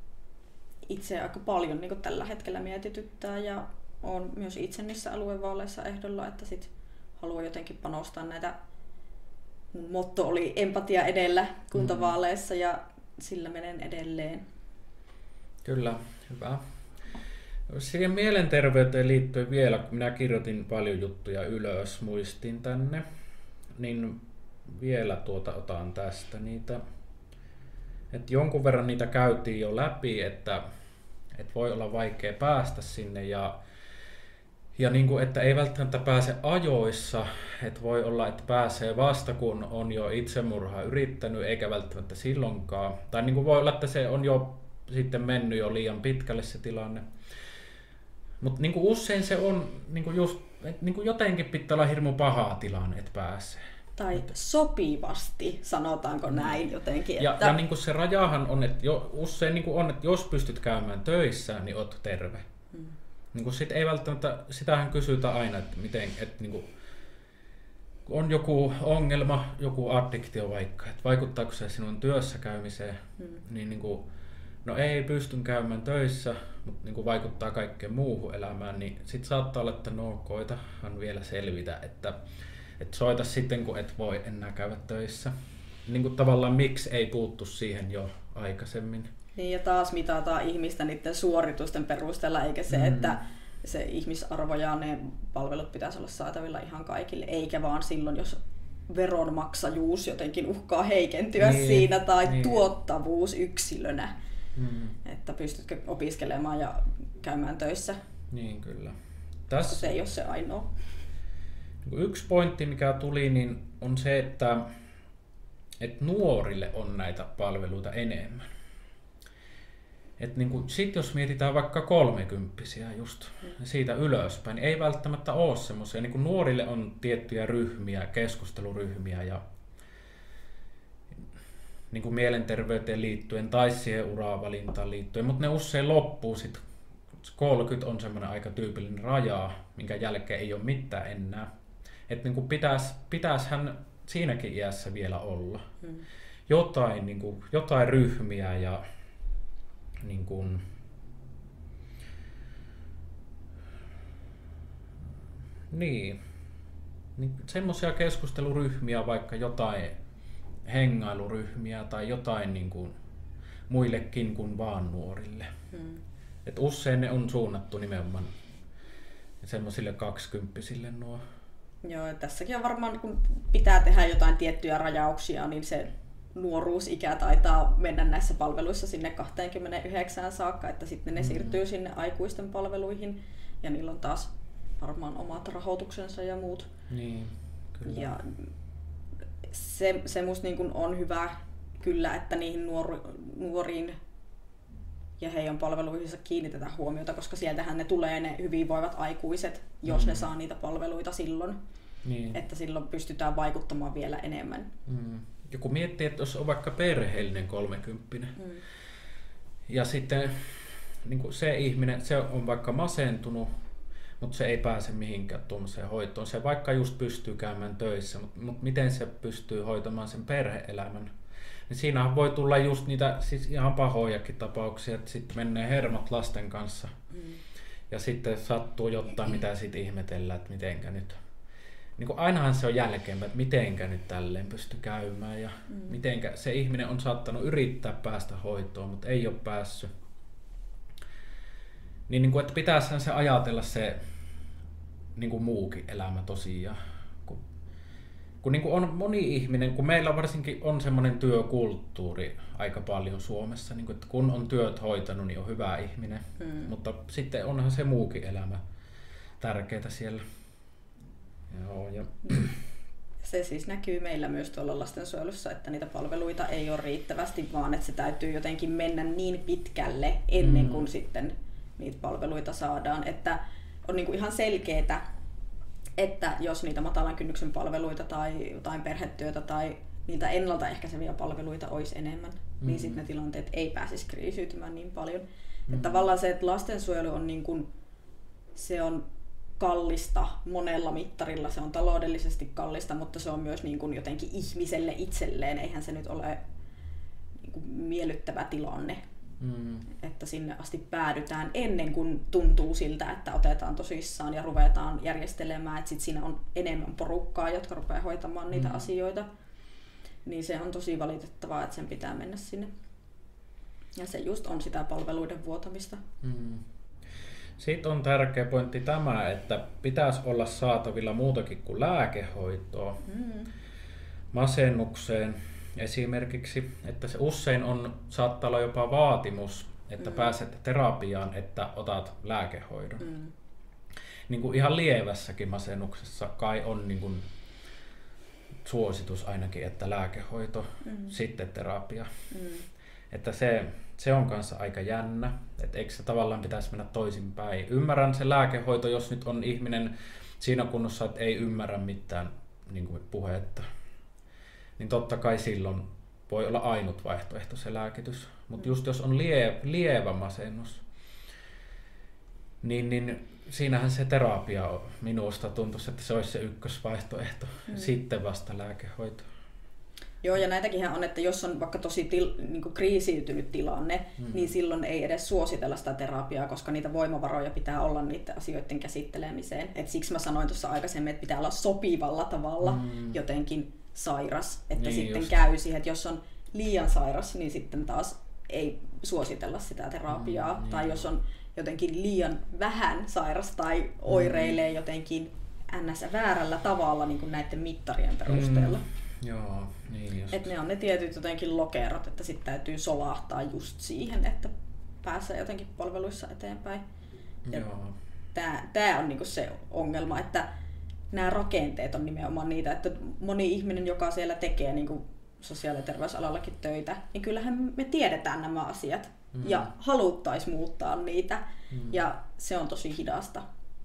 itse aika paljon niin tällä hetkellä mietityttää ja on myös itse niissä aluevaaleissa ehdolla, että sit haluan jotenkin panostaa näitä. Mun motto oli empatia edellä kuntavaaleissa ja sillä menen edelleen. Kyllä, hyvä. Siihen mielenterveyteen liittyen vielä, kun minä kirjoitin paljon juttuja ylös, muistin tänne, niin vielä tuota otan tästä niitä. Et jonkun verran niitä käytiin jo läpi, että että voi olla vaikea päästä sinne ja, ja niin kuin, että ei välttämättä pääse ajoissa, että voi olla, että pääsee vasta kun on jo itsemurhaa yrittänyt eikä välttämättä silloinkaan. Tai niin kuin voi olla, että se on jo sitten mennyt jo liian pitkälle se tilanne. Mutta niin usein se on niin kuin just, että niin kuin jotenkin pitää olla hirmu paha tilanne, että pääsee. Tai sopivasti, sanotaanko näin jotenkin. Ja, että... ja niin kuin se rajahan on, että jo, usein niin kuin on, että jos pystyt käymään töissä, niin oot terve. Hmm. Niin kuin sit ei välttämättä, sitähän kysytään aina, että miten, että niin kuin, on joku ongelma, joku addiktio vaikka, että vaikuttaako se sinun työssä käymiseen, hmm. niin, niin kuin, no ei pystyn käymään töissä, mutta niin kuin vaikuttaa kaikkeen muuhun elämään, niin sit saattaa olla, että no koitahan vielä selvitä, että että soita sitten, kun et voi enää käydä töissä. Niin kuin tavallaan miksi ei puuttu siihen jo aikaisemmin. Niin ja taas mitataan ihmistä niiden suoritusten perusteella, eikä se, mm. että se ihmisarvo ja ne palvelut pitäisi olla saatavilla ihan kaikille, eikä vaan silloin, jos veronmaksajuus jotenkin uhkaa heikentyä niin, siinä tai niin. tuottavuus yksilönä. Mm. Että pystytkö opiskelemaan ja käymään töissä. Niin kyllä. Tässä... Se ei ole se ainoa. Yksi pointti, mikä tuli, niin on se, että, että nuorille on näitä palveluita enemmän. Et niin kuin, sit jos mietitään vaikka kolmekymppisiä just siitä ylöspäin, niin ei välttämättä ole semmoisia. Niin kuin nuorille on tiettyjä ryhmiä, keskusteluryhmiä ja niin kuin mielenterveyteen liittyen tai siihen uravalintaan liittyen, mutta ne usein loppuu sitten. kolmekymmentä on semmoinen aika tyypillinen raja, minkä jälkeen ei ole mitään enää. Että niin pitäisi pitäisihän siinäkin iässä vielä olla. Hmm. Jotain, niin kuin, jotain ryhmiä ja niin kuin, niin, niin semmoisia keskusteluryhmiä, vaikka jotain hengailuryhmiä tai jotain niin kuin, muillekin kuin vaan nuorille. Hmm. Et usein ne on suunnattu nimenomaan semmoisille kaksikymppisille nuo. Joo, tässäkin on varmaan, kun pitää tehdä jotain tiettyjä rajauksia, niin se nuoruusikä taitaa mennä näissä palveluissa sinne kaksikymmentäyhdeksän saakka, että sitten ne mm. siirtyy sinne aikuisten palveluihin ja niillä on taas varmaan omat rahoituksensa ja muut. Niin, kyllä. Ja se, se musta niin kuin on hyvä kyllä, että niihin nuori, nuoriin ja heidän palveluihinsa kiinnitetään huomiota, koska sieltähän ne tulee ne hyvinvoivat aikuiset, jos mm. ne saa niitä palveluita silloin. Niin. Että silloin pystytään vaikuttamaan vielä enemmän. Mm. Joku miettii, että jos on vaikka perheellinen kolmekymppinen mm. ja sitten niin kuin se ihminen, se on vaikka masentunut, mutta se ei pääse mihinkään tuollaiseen hoitoon. Se vaikka just pystyy käymään töissä, mutta, mutta miten se pystyy hoitamaan sen perhe-elämän? Niin siinähän voi tulla just niitä siis ihan pahojakin tapauksia, että sitten menee hermot lasten kanssa mm. ja sitten sattuu jotain, mitä sitten ihmetellään, että mitenkä nyt. Niin kuin ainahan se on jälkeenpäin, että mitenkä nyt tälleen pysty käymään ja mm. mitenkä se ihminen on saattanut yrittää päästä hoitoon, mutta ei ole päässyt. Niin, niin kuin, että pitäisihän se ajatella se niin kuin muukin elämä tosiaan. Kun niin kuin on moni ihminen, kun meillä varsinkin on semmoinen työkulttuuri aika paljon Suomessa, niin kuin, että kun on työt hoitanut, niin on hyvä ihminen, hmm. mutta sitten onhan se muukin elämä tärkeää siellä. Joo, ja... Se siis näkyy meillä myös tuolla lastensuojelussa, että niitä palveluita ei ole riittävästi, vaan että se täytyy jotenkin mennä niin pitkälle ennen kuin hmm. sitten niitä palveluita saadaan, että on niin kuin ihan selkeää, että jos niitä matalan kynnyksen palveluita tai jotain perhetyötä tai niitä ennaltaehkäiseviä palveluita olisi enemmän, mm-hmm. niin sitten ne tilanteet ei pääsisi kriisiytymään niin paljon. Mm-hmm. Että tavallaan se, että lastensuojelu on, niin kuin, se on kallista monella mittarilla, se on taloudellisesti kallista, mutta se on myös niin kuin jotenkin ihmiselle itselleen, eihän se nyt ole niin kuin miellyttävä tilanne. Mm. Että sinne asti päädytään ennen kuin tuntuu siltä, että otetaan tosissaan ja ruvetaan järjestelemään, että sit siinä on enemmän porukkaa, jotka rupeaa hoitamaan niitä mm. asioita. Niin se on tosi valitettavaa, että sen pitää mennä sinne. Ja se just on sitä palveluiden vuotamista. Mm. Sitten on tärkeä pointti tämä, että pitäisi olla saatavilla muutakin kuin lääkehoitoa. Mm. Masennukseen esimerkiksi, että se usein on, saattaa olla jopa vaatimus, että mm. pääset terapiaan, että otat lääkehoidon. Mm. Niin kuin ihan lievässäkin masennuksessa kai on niin kuin suositus ainakin, että lääkehoito, mm. sitten terapia. Mm. Että se, se on kanssa aika jännä, että eikö se tavallaan pitäisi mennä toisinpäin. Ymmärrän se lääkehoito, jos nyt on ihminen siinä kunnossa, että ei ymmärrä mitään niin kuin puhetta, niin totta kai silloin voi olla ainut vaihtoehto se lääkitys. Mutta just jos on lie, lievä masennus, niin, niin siinähän se terapia on. Minusta tuntuisi, että se olisi se ykkösvaihtoehto, mm. sitten vasta lääkehoito. Joo, ja näitäkinhän on, että jos on vaikka tosi til, niin kuin kriisiytynyt tilanne, mm. niin silloin ei edes suositella sitä terapiaa, koska niitä voimavaroja pitää olla niiden asioiden käsittelemiseen. Et siksi mä sanoin tuossa aikaisemmin, että pitää olla sopivalla tavalla mm. jotenkin sairas, että niin sitten just käy siihen, että jos on liian sairas, niin sitten taas ei suositella sitä terapiaa. Mm, tai niin. Jos on jotenkin liian vähän sairas tai oireilee mm. jotenkin ns. Väärällä tavalla niin kuin näiden mittarien perusteella. Mm. Joo, niin just. Että ne on ne tietyt jotenkin lokerot, että sitten täytyy solahtaa just siihen, että pääsee jotenkin palveluissa eteenpäin. Tää, tää on niinku se ongelma, että nämä rakenteet on nimenomaan niitä, että moni ihminen, joka siellä tekee niinku sosiaali- ja terveysalallakin töitä, niin kyllähän me tiedetään nämä asiat mm. ja haluttaisiin muuttaa niitä mm. ja se on tosi hidasta.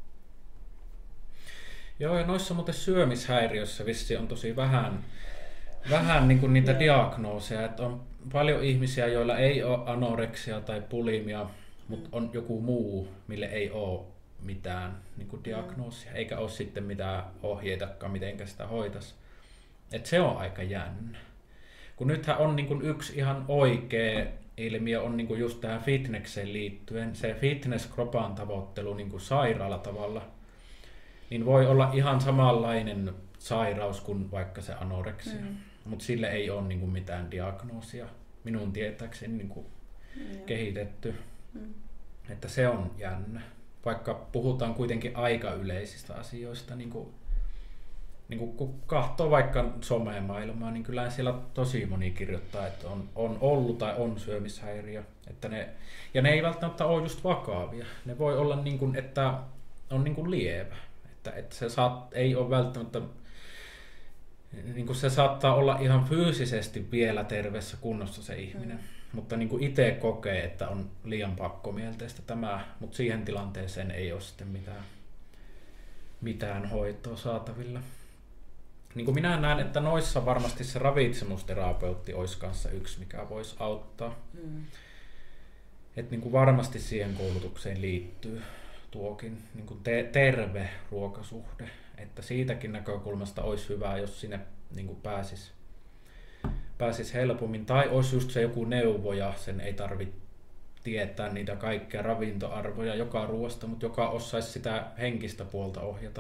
Joo, ja noissa muuten syömishäiriöissä vissi on tosi vähän, vähän niin kuin niitä yeah. diagnooseja, että on paljon ihmisiä, joilla ei ole anoreksia tai bulimia, mutta on joku muu, mille ei ole mitään niin kuin diagnoosia, eikä ole sitten mitään ohjeitakaan, miten sitä hoitaisi. Et se on aika jännä. Kun nythän on niin kuin yksi ihan oikea ilmiö on niin kuin just tähän fitnekseen liittyen, se fitness-kropan tavoittelu niin kuin sairaalla tavalla, niin voi olla ihan samanlainen sairaus kuin vaikka se anoreksia, mm. mutta sille ei ole niin kuin mitään diagnoosia minun tietääkseni niin kuin mm. kehitetty. Mm. Että se on jännä. Vaikka puhutaan kuitenkin aika yleisistä asioista, niin kuin, niin kuin kun katsoo vaikka somemaailmaa, niin kyllä siellä tosi moni kirjoittaa, että on, on ollut tai on syömishäiriö. Että ne, ja ne ei välttämättä ole just vakavia. Ne voi olla, niin kuin, että on niin kuin lievä. Että, että se saat, ei ole välttämättä, niin kuin se saattaa olla ihan fyysisesti vielä terveessä kunnossa se ihminen. Mm. Mutta niin kuin itse kokee, että on liian pakkomielteistä tämä, mutta siihen tilanteeseen ei ole sitten mitään, mitään hoitoa saatavilla. Niin kuin minä näen, että noissa varmasti se ravitsemusterapeutti olisi kanssa yksi, mikä voisi auttaa. Mm. Että niin kuin varmasti siihen koulutukseen liittyy tuokin niin kuin te- terve ruokasuhde. Että siitäkin näkökulmasta olisi hyvä, jos sinne niin kuin pääsisi. pääsis helpommin, tai olisi just se joku neuvo ja sen ei tarvitse tietää niitä kaikkia ravintoarvoja joka ruoasta, mutta joka osaisi sitä henkistä puolta ohjata,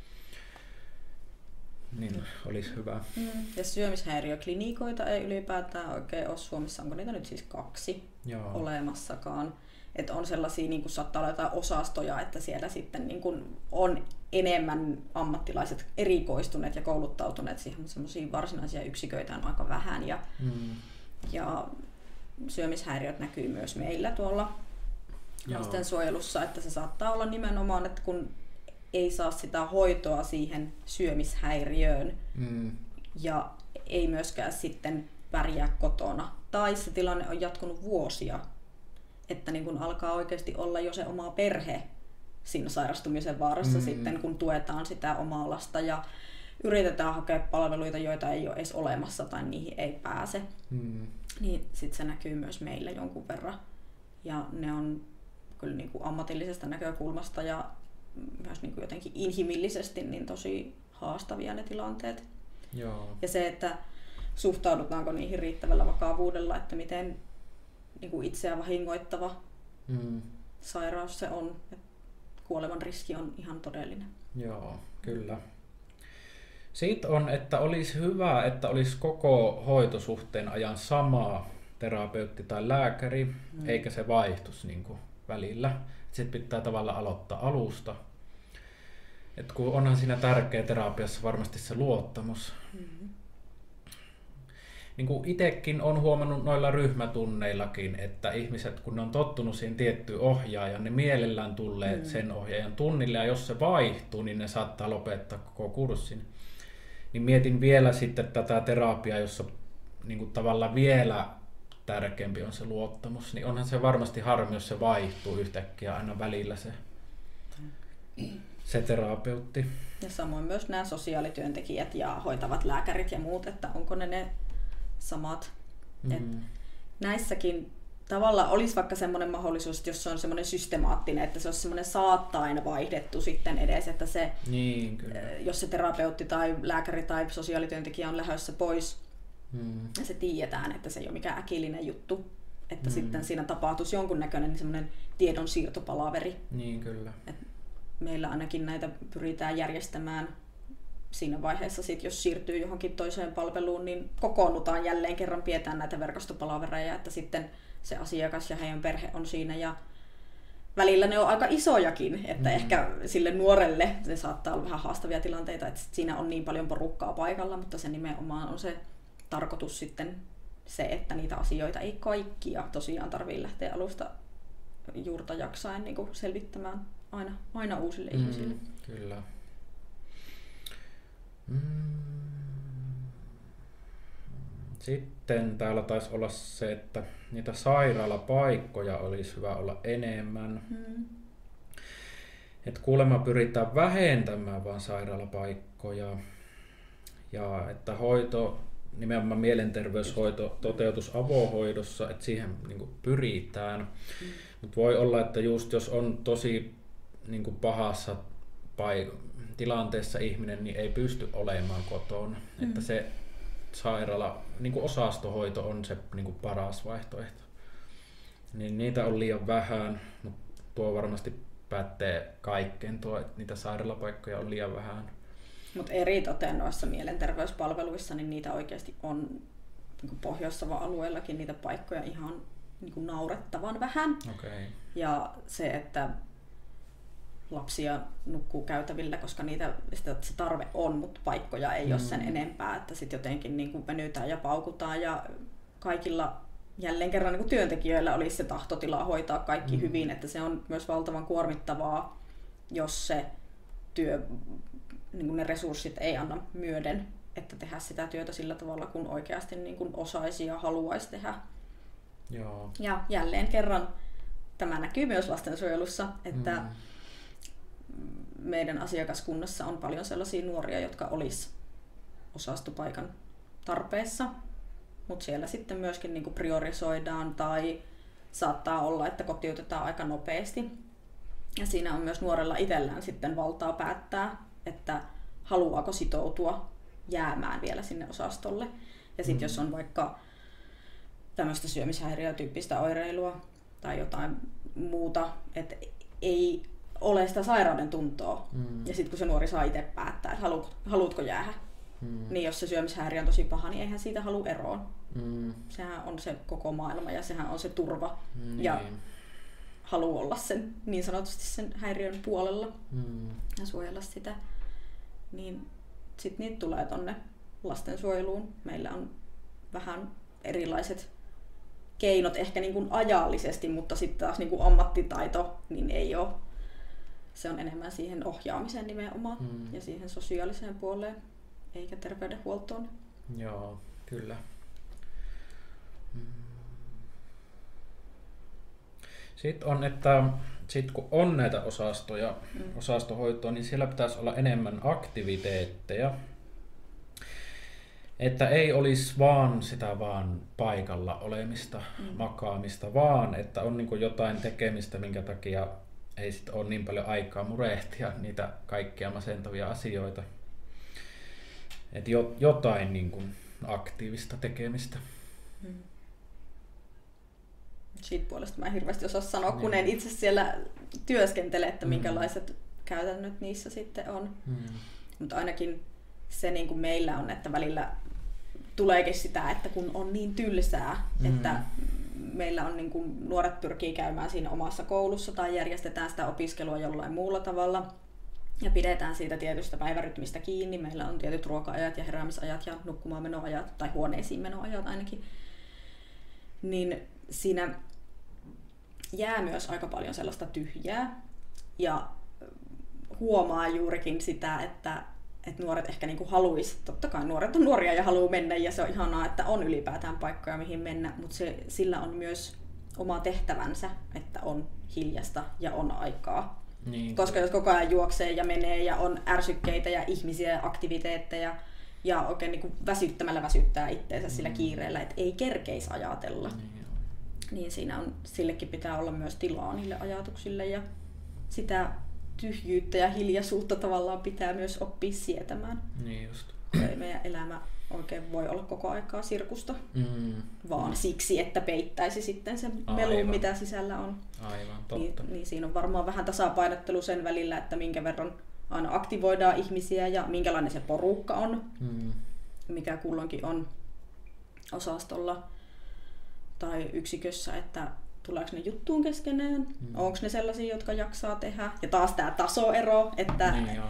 niin olisi hyvä. Mm. Ja syömishäiriöklinikoita ei ylipäätään oikein ole Suomessa, onko niitä nyt siis kaksi Joo. olemassakaan. Että on sellaisia, niin kuin saattaa olla jotain osastoja, että siellä sitten niin kuin on enemmän ammattilaiset erikoistuneet ja kouluttautuneet siihen, mutta semmoisia varsinaisia yksiköitä on aika vähän. Ja, mm. ja syömishäiriöt näkyy myös meillä tuolla lastensuojelussa, että se saattaa olla nimenomaan, että kun ei saa sitä hoitoa siihen syömishäiriöön mm. ja ei myöskään sitten pärjää kotona. Tai se tilanne on jatkunut vuosia. Että niin kun alkaa oikeasti olla jo se oma perhe siinä sairastumisen vaarassa mm. sitten, kun tuetaan sitä omaa lasta ja yritetään hakea palveluita, joita ei ole edes olemassa tai niihin ei pääse. Mm. Niin sitten se näkyy myös meillä jonkun verran. Ja ne on kyllä niin kuin ammatillisesta näkökulmasta ja myös niin kuin jotenkin inhimillisesti niin tosi haastavia ne tilanteet. Joo. Ja se, että suhtaudutaanko niihin riittävällä vakavuudella, että miten niin kuin itseä vahingoittava mm. sairaus se on. Kuoleman riski on ihan todellinen. Joo, kyllä. Siitä on, että olisi hyvä, että olisi koko hoitosuhteen ajan sama terapeutti tai lääkäri, mm. eikä se vaihtuisi niin kuin välillä. Sitten pitää tavallaan aloittaa alusta. Et kun onhan siinä tärkeä terapiassa varmasti se luottamus. Mm. niin kuin itsekin on huomannut noilla ryhmätunneillakin, että ihmiset, kun ne on tottunut siihen tiettyyn ohjaajan, ne mielellään tulee mm. sen ohjaajan tunnille, ja jos se vaihtuu, niin ne saattaa lopettaa koko kurssin. Niin mietin vielä sitten tätä terapiaa, jossa niin kuin tavallaan vielä tärkeämpi on se luottamus, niin onhan se varmasti harmi, jos se vaihtuu yhtäkkiä aina välillä se, se terapeutti. Ja samoin myös nämä sosiaalityöntekijät ja hoitavat lääkärit ja muut, että onko ne ne samat. Mm. Et näissäkin tavalla olisi vaikka semmoinen mahdollisuus, että jos se on semmoinen systemaattinen, että se olisi semmoinen saattaen vaihdettu sitten edes, että se, niin, kyllä. jos se terapeutti tai lääkäri tai sosiaalityöntekijä on lähdössä pois, mm. ja se tiedetään, että se ei ole mikään äkillinen juttu, että mm. sitten siinä tapahtuisi jonkunnäköinen semmoinen tiedonsiirtopalaveri. Niin, kyllä. Et meillä ainakin näitä pyritään järjestämään siinä vaiheessa, sit, jos siirtyy johonkin toiseen palveluun, niin kokoonnutaan jälleen kerran, pidetään näitä verkostopalavereja, että sitten se asiakas ja heidän perhe on siinä. Ja välillä ne on aika isojakin, että mm. ehkä sille nuorelle se saattaa olla vähän haastavia tilanteita, että siinä on niin paljon porukkaa paikalla, mutta se nimenomaan on se tarkoitus sitten se, että niitä asioita ei kaikkia tosiaan tarvitse lähteä alusta juurta jaksaen niin kuin selvittämään aina, aina uusille mm, ihmisille. Kyllä. Mm. Sitten täällä taisi olla se, että niitä sairaalapaikkoja olisi hyvä olla enemmän. Mm. Et kuulemma pyritään vähentämään vaan sairaalapaikkoja ja että hoito, nimenomaan mielenterveyshoito toteutus avohoidossa, että siihen niin kuin pyritään. Mm. Mutta voi olla, että just jos on tosi niin kuin pahassa paik- tilanteessa ihminen, niin ei pysty olemaan kotona. Mm. Että se sairaala, niin kuin osastohoito on se niin kuin paras vaihtoehto. Niin niitä on liian vähän, mutta tuo varmasti pätee kaikkeen tuo, että niitä sairaalapaikkoja on liian vähän. Mutta eritoten noissa mielenterveyspalveluissa, niin niitä oikeasti on niin Pohjois-Savon alueellakin niitä paikkoja ihan niin kuin naurettavan vähän. Okay. Ja se, että lapsia nukkuu käytävillä, koska niitä, sitä, se tarve on, mutta paikkoja ei mm. ole sen enempää, että sitten jotenkin niin kuin venytään ja paukutaan ja kaikilla jälleen kerran niin kuin työntekijöillä olisi se tahtotila hoitaa kaikki mm. hyvin, että se on myös valtavan kuormittavaa, jos se työ, niin kuin ne resurssit ei anna myöden, että tehdä sitä työtä sillä tavalla, kun oikeasti niin kuin osaisi ja haluaisi tehdä. Joo. Ja jälleen kerran tämä näkyy myös lastensuojelussa, että mm. meidän asiakaskunnassa on paljon sellaisia nuoria, jotka olisi osastopaikan tarpeessa, mutta siellä sitten myöskin niin kuin priorisoidaan tai saattaa olla, että kotiutetaan aika nopeasti. Ja siinä on myös nuorella itsellään sitten valtaa päättää, että haluaako sitoutua jäämään vielä sinne osastolle. Ja sitten mm. jos on vaikka tämmöistä syömishäiriötyyppistä oireilua tai jotain muuta, että ei ole sitä sairauden tuntoa. Mm. Ja sitten kun se nuori saa itse päättää, että haluatko, haluatko jäädä, mm. niin jos se syömishäiriö on tosi paha, niin eihän siitä halua eroon. Mm. Sehän on se koko maailma ja sehän on se turva. Mm. Ja haluaa olla sen, niin sanotusti sen häiriön puolella mm. ja suojella sitä. Niin sitten niitä tulee tonne lastensuojeluun. Meillä on vähän erilaiset keinot ehkä niin kuin ajallisesti, mutta sitten taas niin kuin ammattitaito niin ei ole. Se on enemmän siihen ohjaamiseen nimenomaan mm. ja siihen sosiaaliseen puoleen, eikä terveydenhuoltoon. Joo, kyllä. Sitten on, että sit kun on näitä osastoja, mm. osastohoitoa, niin siellä pitäisi olla enemmän aktiviteetteja. Että ei olisi vaan sitä vaan paikalla olemista, mm. makaamista, vaan että on niin kuin jotain tekemistä, minkä takia ei sit ole niin paljon aikaa murehtia niitä kaikkia masentavia asioita. Että jo, jotain niin kuin aktiivista tekemistä. Mm. Siitä puolesta mä en hirveästi osaa sanoa, kun en itse siellä työskentele, että minkälaiset mm. käytännöt niissä sitten on. Mm. Mutta ainakin se niin kuin meillä on, että välillä tuleekin sitä, että kun on niin tylsää, mm. että meillä on niin kuin, nuoret pyrkii käymään siinä omassa koulussa tai järjestetään sitä opiskelua jollain muulla tavalla. ja pidetään siitä tietystä päivärytmistä kiinni. Meillä on tietyt ruoka-ajat ja heräämisajat ja nukkumaanmenoajat, tai huoneisiin menoajat ainakin. Niin siinä jää myös aika paljon sellaista tyhjää. Ja huomaa juurikin sitä, että, että nuoret ehkä niinku haluaisi, totta kai nuoret on nuoria ja haluaa mennä, ja se on ihanaa, että on ylipäätään paikkoja, mihin mennä, mutta se, sillä on myös oma tehtävänsä, että on hiljasta ja on aikaa. Niin. Koska jos koko ajan juoksee ja menee ja on ärsykkeitä ja ihmisiä ja aktiviteetteja ja oikein niin kuin väsyttämällä väsyttää itteensä mm. sillä kiireellä, että ei kerkeisi ajatella, niin, niin siinä on, sillekin pitää olla myös tilaa niille ajatuksille ja sitä tyhjyyttä ja hiljaisuutta tavallaan pitää myös oppia sietämään. Niin just. Ei meidän elämä oikein voi olla koko aikaa sirkusta, mm. vaan siksi, että peittäisi sitten sen melun, Aivan. mitä sisällä on. Aivan, totta. Niin, niin siinä on varmaan vähän tasapainottelu sen välillä, että minkä verran aina aktivoidaan ihmisiä ja minkälainen se porukka on, mm. mikä kulloinkin on osastolla tai yksikössä, että tuleeko ne juttuun keskenään, mm. onko ne sellaisia, jotka jaksaa tehdä. Ja taas tämä tasoero, että niin,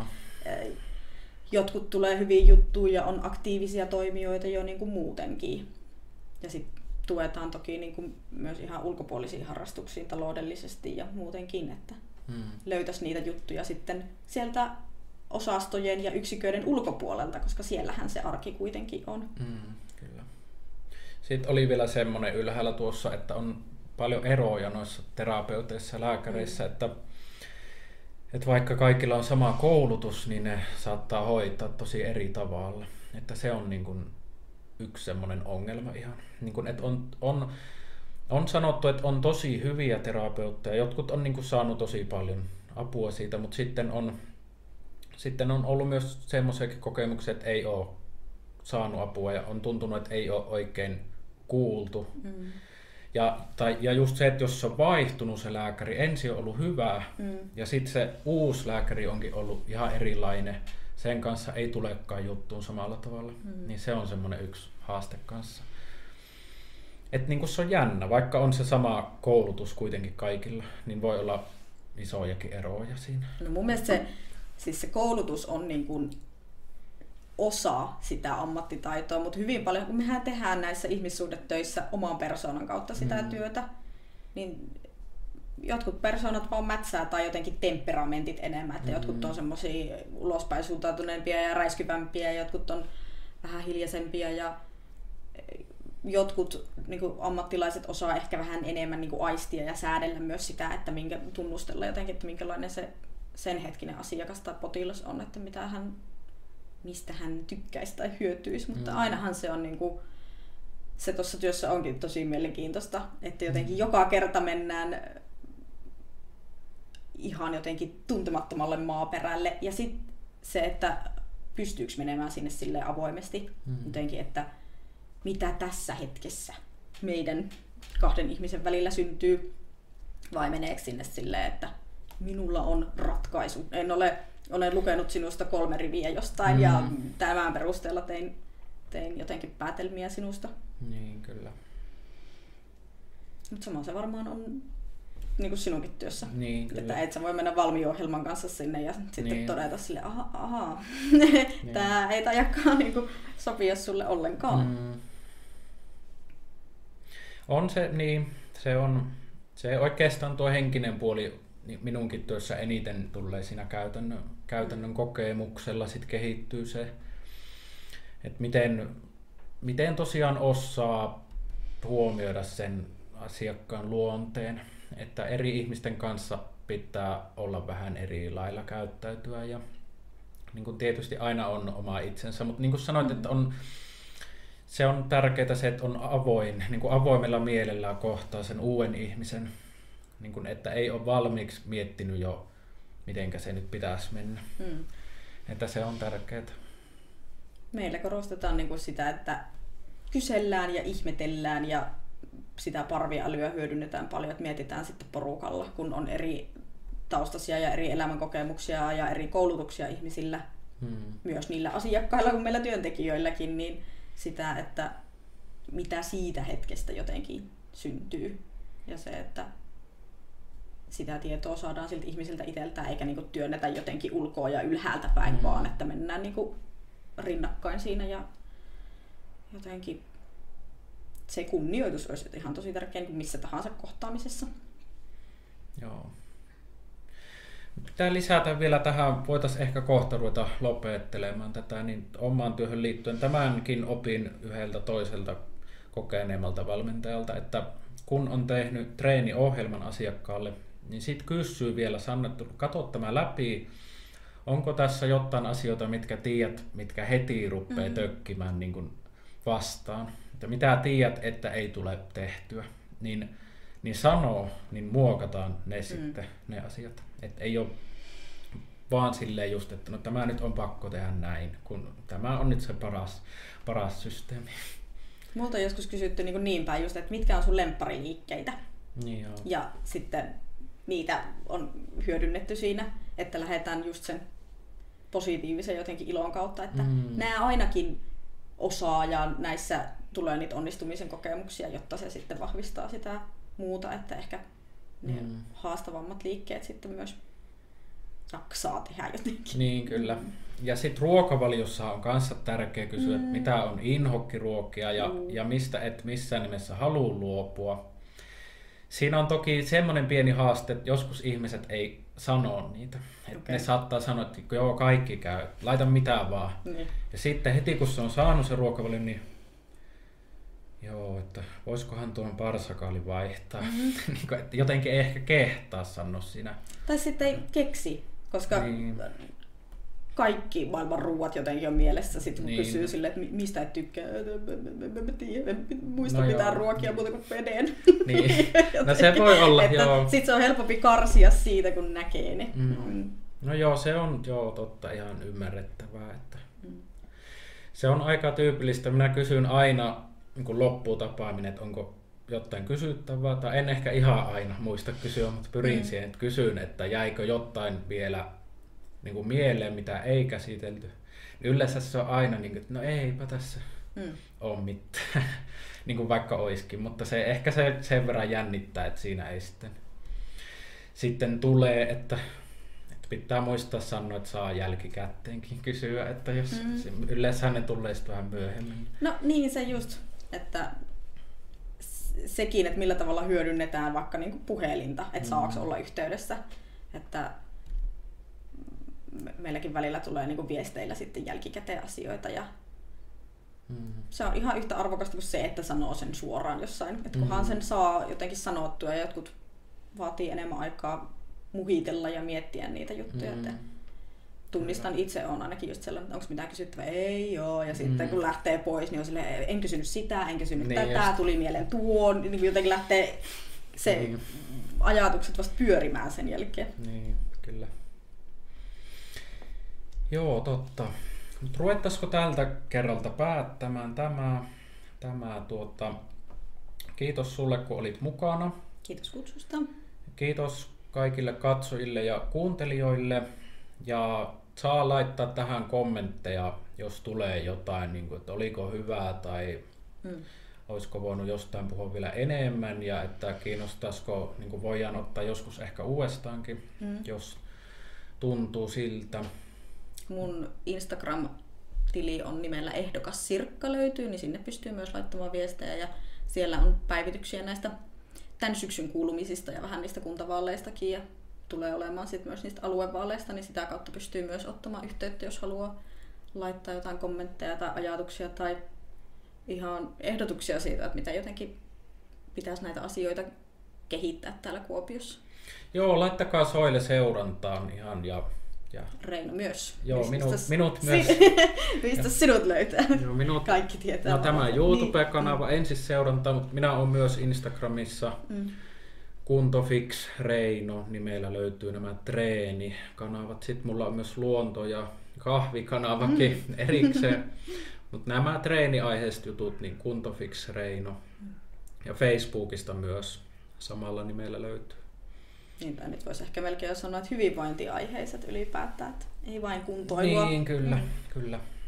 jotkut tulee hyvin juttuun ja on aktiivisia toimijoita jo niin kuin muutenkin. Ja sitten tuetaan toki niin kuin myös ihan ulkopuolisiin harrastuksiin taloudellisesti ja muutenkin, että hmm. löytäisi niitä juttuja sitten sieltä osastojen ja yksiköiden ulkopuolelta, koska siellähän se arki kuitenkin on. Hmm, kyllä. Sitten oli vielä semmoinen ylhäällä tuossa, että on paljon eroja noissa terapeuteissa ja lääkäreissä, hmm. että Että vaikka kaikilla on sama koulutus, niin ne saattaa hoitaa tosi eri tavalla. Että se on niin kuin yksi semmoinen ongelma ihan. Niin kuin, että on, on, on sanottu, että on tosi hyviä terapeutteja. Jotkut on niin kuin saanut tosi paljon apua siitä, mutta sitten on, sitten on ollut myös semmoisiakin kokemuksia, että ei ole saanut apua ja on tuntunut, että ei ole oikein kuultu. Mm. Ja, tai, ja just se, että jos on vaihtunut se lääkäri, ensin on ollut hyvä, mm. ja sitten se uusi lääkäri onkin ollut ihan erilainen, sen kanssa ei tulekaan juttuun samalla tavalla, mm. niin se on semmoinen yksi haaste kanssa. Että niin kun se on jännä, vaikka on se sama koulutus kuitenkin kaikilla, niin voi olla isojakin eroja siinä. No mun mielestä se, siis se koulutus on niin kuin osa sitä ammattitaitoa, mutta hyvin paljon, kun mehän tehdään näissä ihmissuhdetöissä oman persoonan kautta sitä mm. työtä, niin jotkut persoonat vaan mätsää tai jotenkin temperamentit enemmän, että mm. jotkut on semmosia ulospäin suuntautuneempia ja räiskyvämpiä, jotkut on vähän hiljaisempia ja jotkut niin kuin ammattilaiset osaa ehkä vähän enemmän niin kuin aistia ja säädellä myös sitä, että minkä, tunnustella jotenkin, että minkälainen se sen hetkinen asiakas tai potilas on, että mitä hän mistä hän tykkäisi tai hyötyisi, mutta mm. ainahan se on niinku, se tuossa työssä onkin tosi mielenkiintoista, että jotenkin mm. joka kerta mennään ihan jotenkin tuntemattomalle maaperälle ja sitten se, että pystyykö menemään sinne silleen avoimesti mm. jotenkin, että mitä tässä hetkessä meidän kahden ihmisen välillä syntyy vai meneekö sinne silleen, että minulla on ratkaisu, en ole Olen lukenut sinusta kolme riviä jostain mm. ja tämän perusteella tein, tein jotenkin päätelmiä sinusta. Niin, kyllä. Mutta sama se varmaan on niin kuin sinunkin työssä. Niin, kyllä. Että et sä voi mennä valmiuohjelman kanssa sinne ja sitten niin. todeta sille, aha, aha. Niin. Tää ei tajakaan niin kuin sopia sulle ollenkaan. Mm. On se, niin, se on, se oikeastaan tuo henkinen puoli minunkin työssä eniten tulee siinä käytännön, käytännön kokemuksella sit kehittyy se, että miten, miten tosiaan osaa huomioida sen asiakkaan luonteen, että eri ihmisten kanssa pitää olla vähän eri lailla käyttäytyä ja niin kuin tietysti aina on oma itsensä, mutta niin kuin sanoit, mm. että on, se on tärkeää se, että on avoin, niin kuin avoimella mielellä kohtaa sen uuden ihmisen. Niin kun, että ei ole valmiiksi miettinyt jo, mitenkä se nyt pitäisi mennä. Mm. Että se on tärkeää. Meillä korostetaan niin kuin sitä, että kysellään ja ihmetellään ja sitä parviälyä hyödynnetään paljon, että mietitään sitten porukalla, kun on eri taustaisia ja eri elämänkokemuksia ja eri koulutuksia ihmisillä, mm. myös niillä asiakkailla kuin meillä työntekijöilläkin, niin sitä, että mitä siitä hetkestä jotenkin syntyy. Ja se, että sitä tietoa saadaan siltä ihmisiltä itseltään, eikä niinku työnnetä jotenkin ulkoa ja ylhäältä päin, mm. vaan että mennään niinku rinnakkain siinä ja jotenkin se kunnioitus olisi ihan tosi tärkeä niin missä tahansa kohtaamisessa. Joo. Pitää lisätä vielä tähän, voitaisiin ehkä kohta ruveta lopettelemaan tätä, niin omaan työhön liittyen tämänkin opin yhdeltä toiselta kokeneemmalta valmentajalta, että kun on tehnyt treeniohjelman asiakkaalle, niin sitten kysyy vielä Sanna, että katso tämä läpi, onko tässä jotain asioita, mitkä tiedät, mitkä heti rupeaa mm-hmm. tökkimään niin kuin vastaan, että mitä tiedät, että ei tule tehtyä, niin, niin sanoo, niin muokataan ne mm. sitten, ne asiat. Että ei ole vaan silleen just, että no tämä nyt on pakko tehdä näin, kun tämä on nyt se paras, paras systeemi. Multa on joskus kysytty niin, niin päin just, että mitkä on sun lemppariliikkeitä. Niin joo. Ja sitten niitä on hyödynnetty siinä, että lähdetään just sen positiivisen jotenkin ilon kautta, että mm. nämä ainakin osaa ja näissä tulee niitä onnistumisen kokemuksia, jotta se sitten vahvistaa sitä muuta, että ehkä ne mm. haastavammat liikkeet sitten myös jaksaa tehdä jotenkin. Niin kyllä. Ja sitten ruokavaliossa on kanssa tärkeä kysyä, mm. että mitä on inhokkiruokia ja, mm. ja mistä et missään nimessä halua luopua. Siinä on toki semmoinen pieni haaste, että joskus ihmiset ei sano niitä. Okay. Ne saattaa sanoa, että joo, kaikki käy, laita mitään vaan. Niin. Ja sitten heti kun se on saanut se ruokavalio, niin joo, että voisikohan tuon parsakaalin vaihtaa. Mm-hmm. Että jotenkin ei ehkä kehtaa sanoa siinä. Tai sitten ei keksi, koska niin. kaikki maailman ruuat jotenkin on mielessä. Sitten kun niin. kysyy silleen, että mistä et tykkää, en tiedä, en muista no mitään joo. ruokia muuta kuin veden. Niin. No se voi olla, joo. Sitten se on helpompi karsia siitä, kun näkee ne. Mm. Mm. No joo, se on joo, totta ihan ymmärrettävää. Että mm. Se on aika tyypillistä. Minä kysyn aina niin kun loppuu tapaaminen, että onko jotain kysyttävää, tai en ehkä ihan aina muista kysyä, mutta pyrin mm. siihen, että kysyn, että jäikö jotain vielä niin kuin mieleen, mitä ei käsitelty. Yleensä se on aina niin kuin, että no eipä tässä mm. ole mitään, niin kuin vaikka olisikin, mutta se ehkä se sen verran jännittää, että siinä ei sitten, sitten tulee, että, että pitää muistaa sanoa, että saa jälkikäteenkin kysyä, että jos mm. yleensä ne tulee sitten vähän myöhemmin. No niin se just, että sekin, että millä tavalla hyödynnetään vaikka niinku puhelinta, että saako mm. olla yhteydessä, että meilläkin välillä tulee niinku viesteillä sitten jälkikäteen asioita ja mm. se on ihan yhtä arvokasta kuin se, että sanoo sen suoraan jossain. Että kunhan mm. sen saa jotenkin sanottua ja jotkut vaatii enemmän aikaa muhitella ja miettiä niitä juttuja. Mm. Että tunnistan itse, on ainakin just sellainen, että onko mitään kysyttävää, ei joo, ja sitten mm. kun lähtee pois, niin on silleen, en kysynyt sitä, en kysynyt niin tätä, just. Tuli mieleen tuo, niin jotenkin lähtee se niin. ajatukset vasta pyörimään sen jälkeen. Niin, kyllä. Joo, totta. Mutta ruvettaisiko tältä kerralta päättämään tämä, tämä tuota, kiitos sulle, kun olit mukana. Kiitos kutsusta. Kiitos kaikille katsojille ja kuuntelijoille. Ja saa laittaa tähän kommentteja, jos tulee jotain, niin kuin, että oliko hyvää tai mm. olisiko voinut jostain puhua vielä enemmän ja että kiinnostaisiko, niin kuin voidaan ottaa joskus ehkä uudestaankin, mm. jos tuntuu siltä. Mun Instagram-tili on nimellä ehdokas Sirkka löytyy, niin sinne pystyy myös laittamaan viestejä ja siellä on päivityksiä näistä tämän syksyn kuulumisista ja vähän niistä kuntavaaleistakin ja tulee olemaan sit myös niistä aluevaaleista, niin sitä kautta pystyy myös ottamaan yhteyttä, jos haluaa laittaa jotain kommentteja tai ajatuksia tai ihan ehdotuksia siitä, että mitä jotenkin pitäisi näitä asioita kehittää täällä Kuopiossa. Joo, laittakaa Soille seurantaan ihan ja... ja... Reino myös. Joo, minut, minut myös. Mistä sinut löytää? Joo, minut... Kaikki tietää. No, tämä YouTube-kanava niin. ensin seurantaa, mutta minä olen myös Instagramissa. Mm. Kuntofix Reino, niin meillä löytyy nämä treenikanavat. Sitten mulla on myös luonto- ja kahvikanavakin mm. erikseen. Mutta nämä treeniaiheiset jutut, niin Kuntofix Reino. Ja Facebookista myös samalla nimellä löytyy. Niinpä nyt voisi ehkä melkein sanoa, että hyvinvointiaiheiset ylipäätään. Ei vain kuntoilua. Niin, kyllä, mm. kyllä.